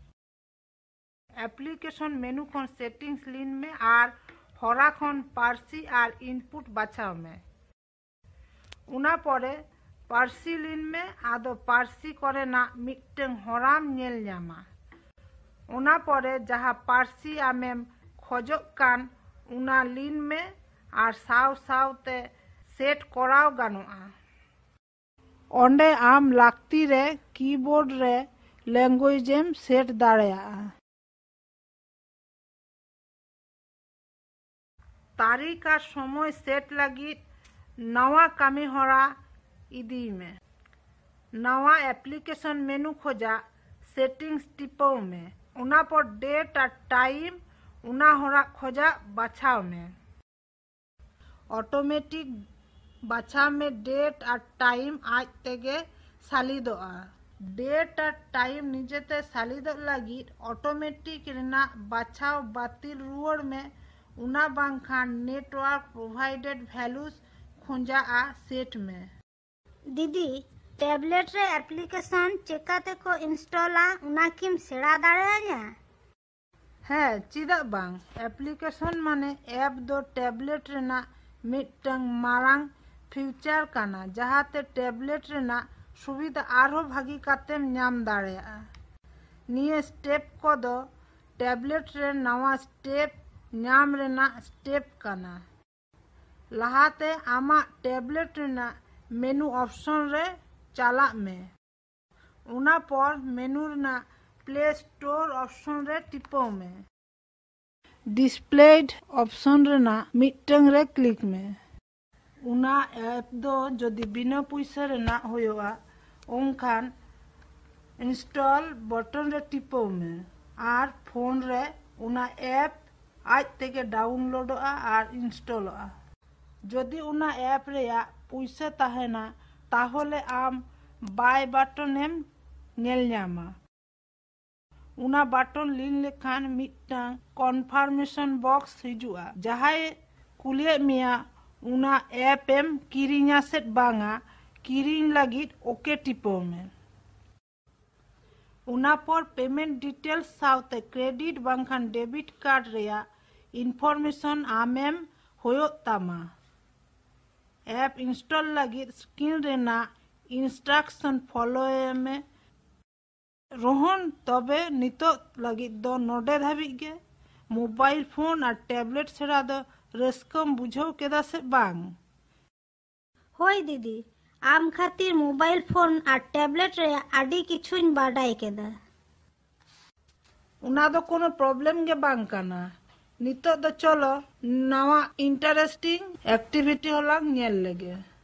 [SPEAKER 3] एप्लीकेशन मेनू खन सेटिंग्स लीन में आर हरा खन पारसी आर इनपुट बाछाव में उना परे पारसी लीन में आदो पारसी करे ना मिटन हराम नेल न्यामा उना परे जहाँ पारसी आमेम खोजोग कान उना लीन में आर साव सावते सेट कराव गानुआ ओंडे आम लागती रे कीबोर्ड रे लैंग्वेजेम सेट दाड़ेया तारीख और समय सेट लगी नवा कामी होरा इदी में नवा एप्लीकेशन मेनू खोजा सेटिंग्स टिपो में उना पर डेट और टाइम उना होरा खोजा बाछाव में ऑटोमेटिक बाछाव में डेट और टाइम आज तेगे सालिदोआ डेट और टाइम निजेते सालिदो लगी ऑटोमेटिक रिना बाछाव बातिल रुआड़ में उना बांखान नेटवर्क प्रोवाइडेड वैल्यूज खुंजा आ सेट में
[SPEAKER 4] दीदी टैबलेट रे एप्लीकेशन चेकाते को इंस्टॉला उना किम सेड़ा दाड़ेया
[SPEAKER 3] है चिदा बांग एप्लीकेशन माने ऐप दो टैबलेट रेना मिटंग मारांग ফিউচার কানা যাহাতে ট্যাবলেট রেনা সুবিধা আরো ভাগি কাতেম নাম দাড়েয়া নিয়ে স্টেপ কদো ট্যাবলেট রে নাওয়া স্টেপ নাম রেনা স্টেপ কানা লাহাতে आमा टैबलेट रेना मेनू ऑप्शन रे चाला में उना पर मेनू रेना प्ले स्टोर ऑप्शन रे टिपो में डिस्प्लेड ऑप्शन रेना मिटंग रे क्लिक में उना ऐप दो जदि बिना पैसा रेना होयोआ उनखान इंस्टॉल बटन रे टिपो में आर फोन रे उना ऐप आज तेके डाउनलोडोआ आर इंस्टॉलोआ जदि उना ऐप रेया पैसा ताहेना ताहोले आम बाय बटन एम नेल न्यामा उना बटन लिन लेखान मिटटांग कन्फर्मेशन बॉक्स हिजुआ जहाय कुलिए मिया उना ऐप एम किरिंगा सेट बांगा किरिंग लागित ओके टिपो में उना पर पेमेंट डिटेल्स साउते क्रेडिट बांखान डेबिट कार्ड रेया इनफॉर्मेशन आमेम होयो तामा ऐप इंस्टॉल लगी स्क्रीन रेना इंस्ट्रक्शन फॉलो में रोहन तबे नितो लगी दो नोडे धाबी गे मोबाइल फोन और टैबलेट छड़ा दो रस्कम बुझो केदा से बांग
[SPEAKER 4] होय दीदी आम खातिर मोबाइल फोन और टैबलेट रे आडी किछुन बाडाय केदा
[SPEAKER 3] उना दो कोनो प्रॉब्लम गे बांग काना नितो दो चलो नवा इंटरेस्टिंग एक्टिविटी होला नेल लगे।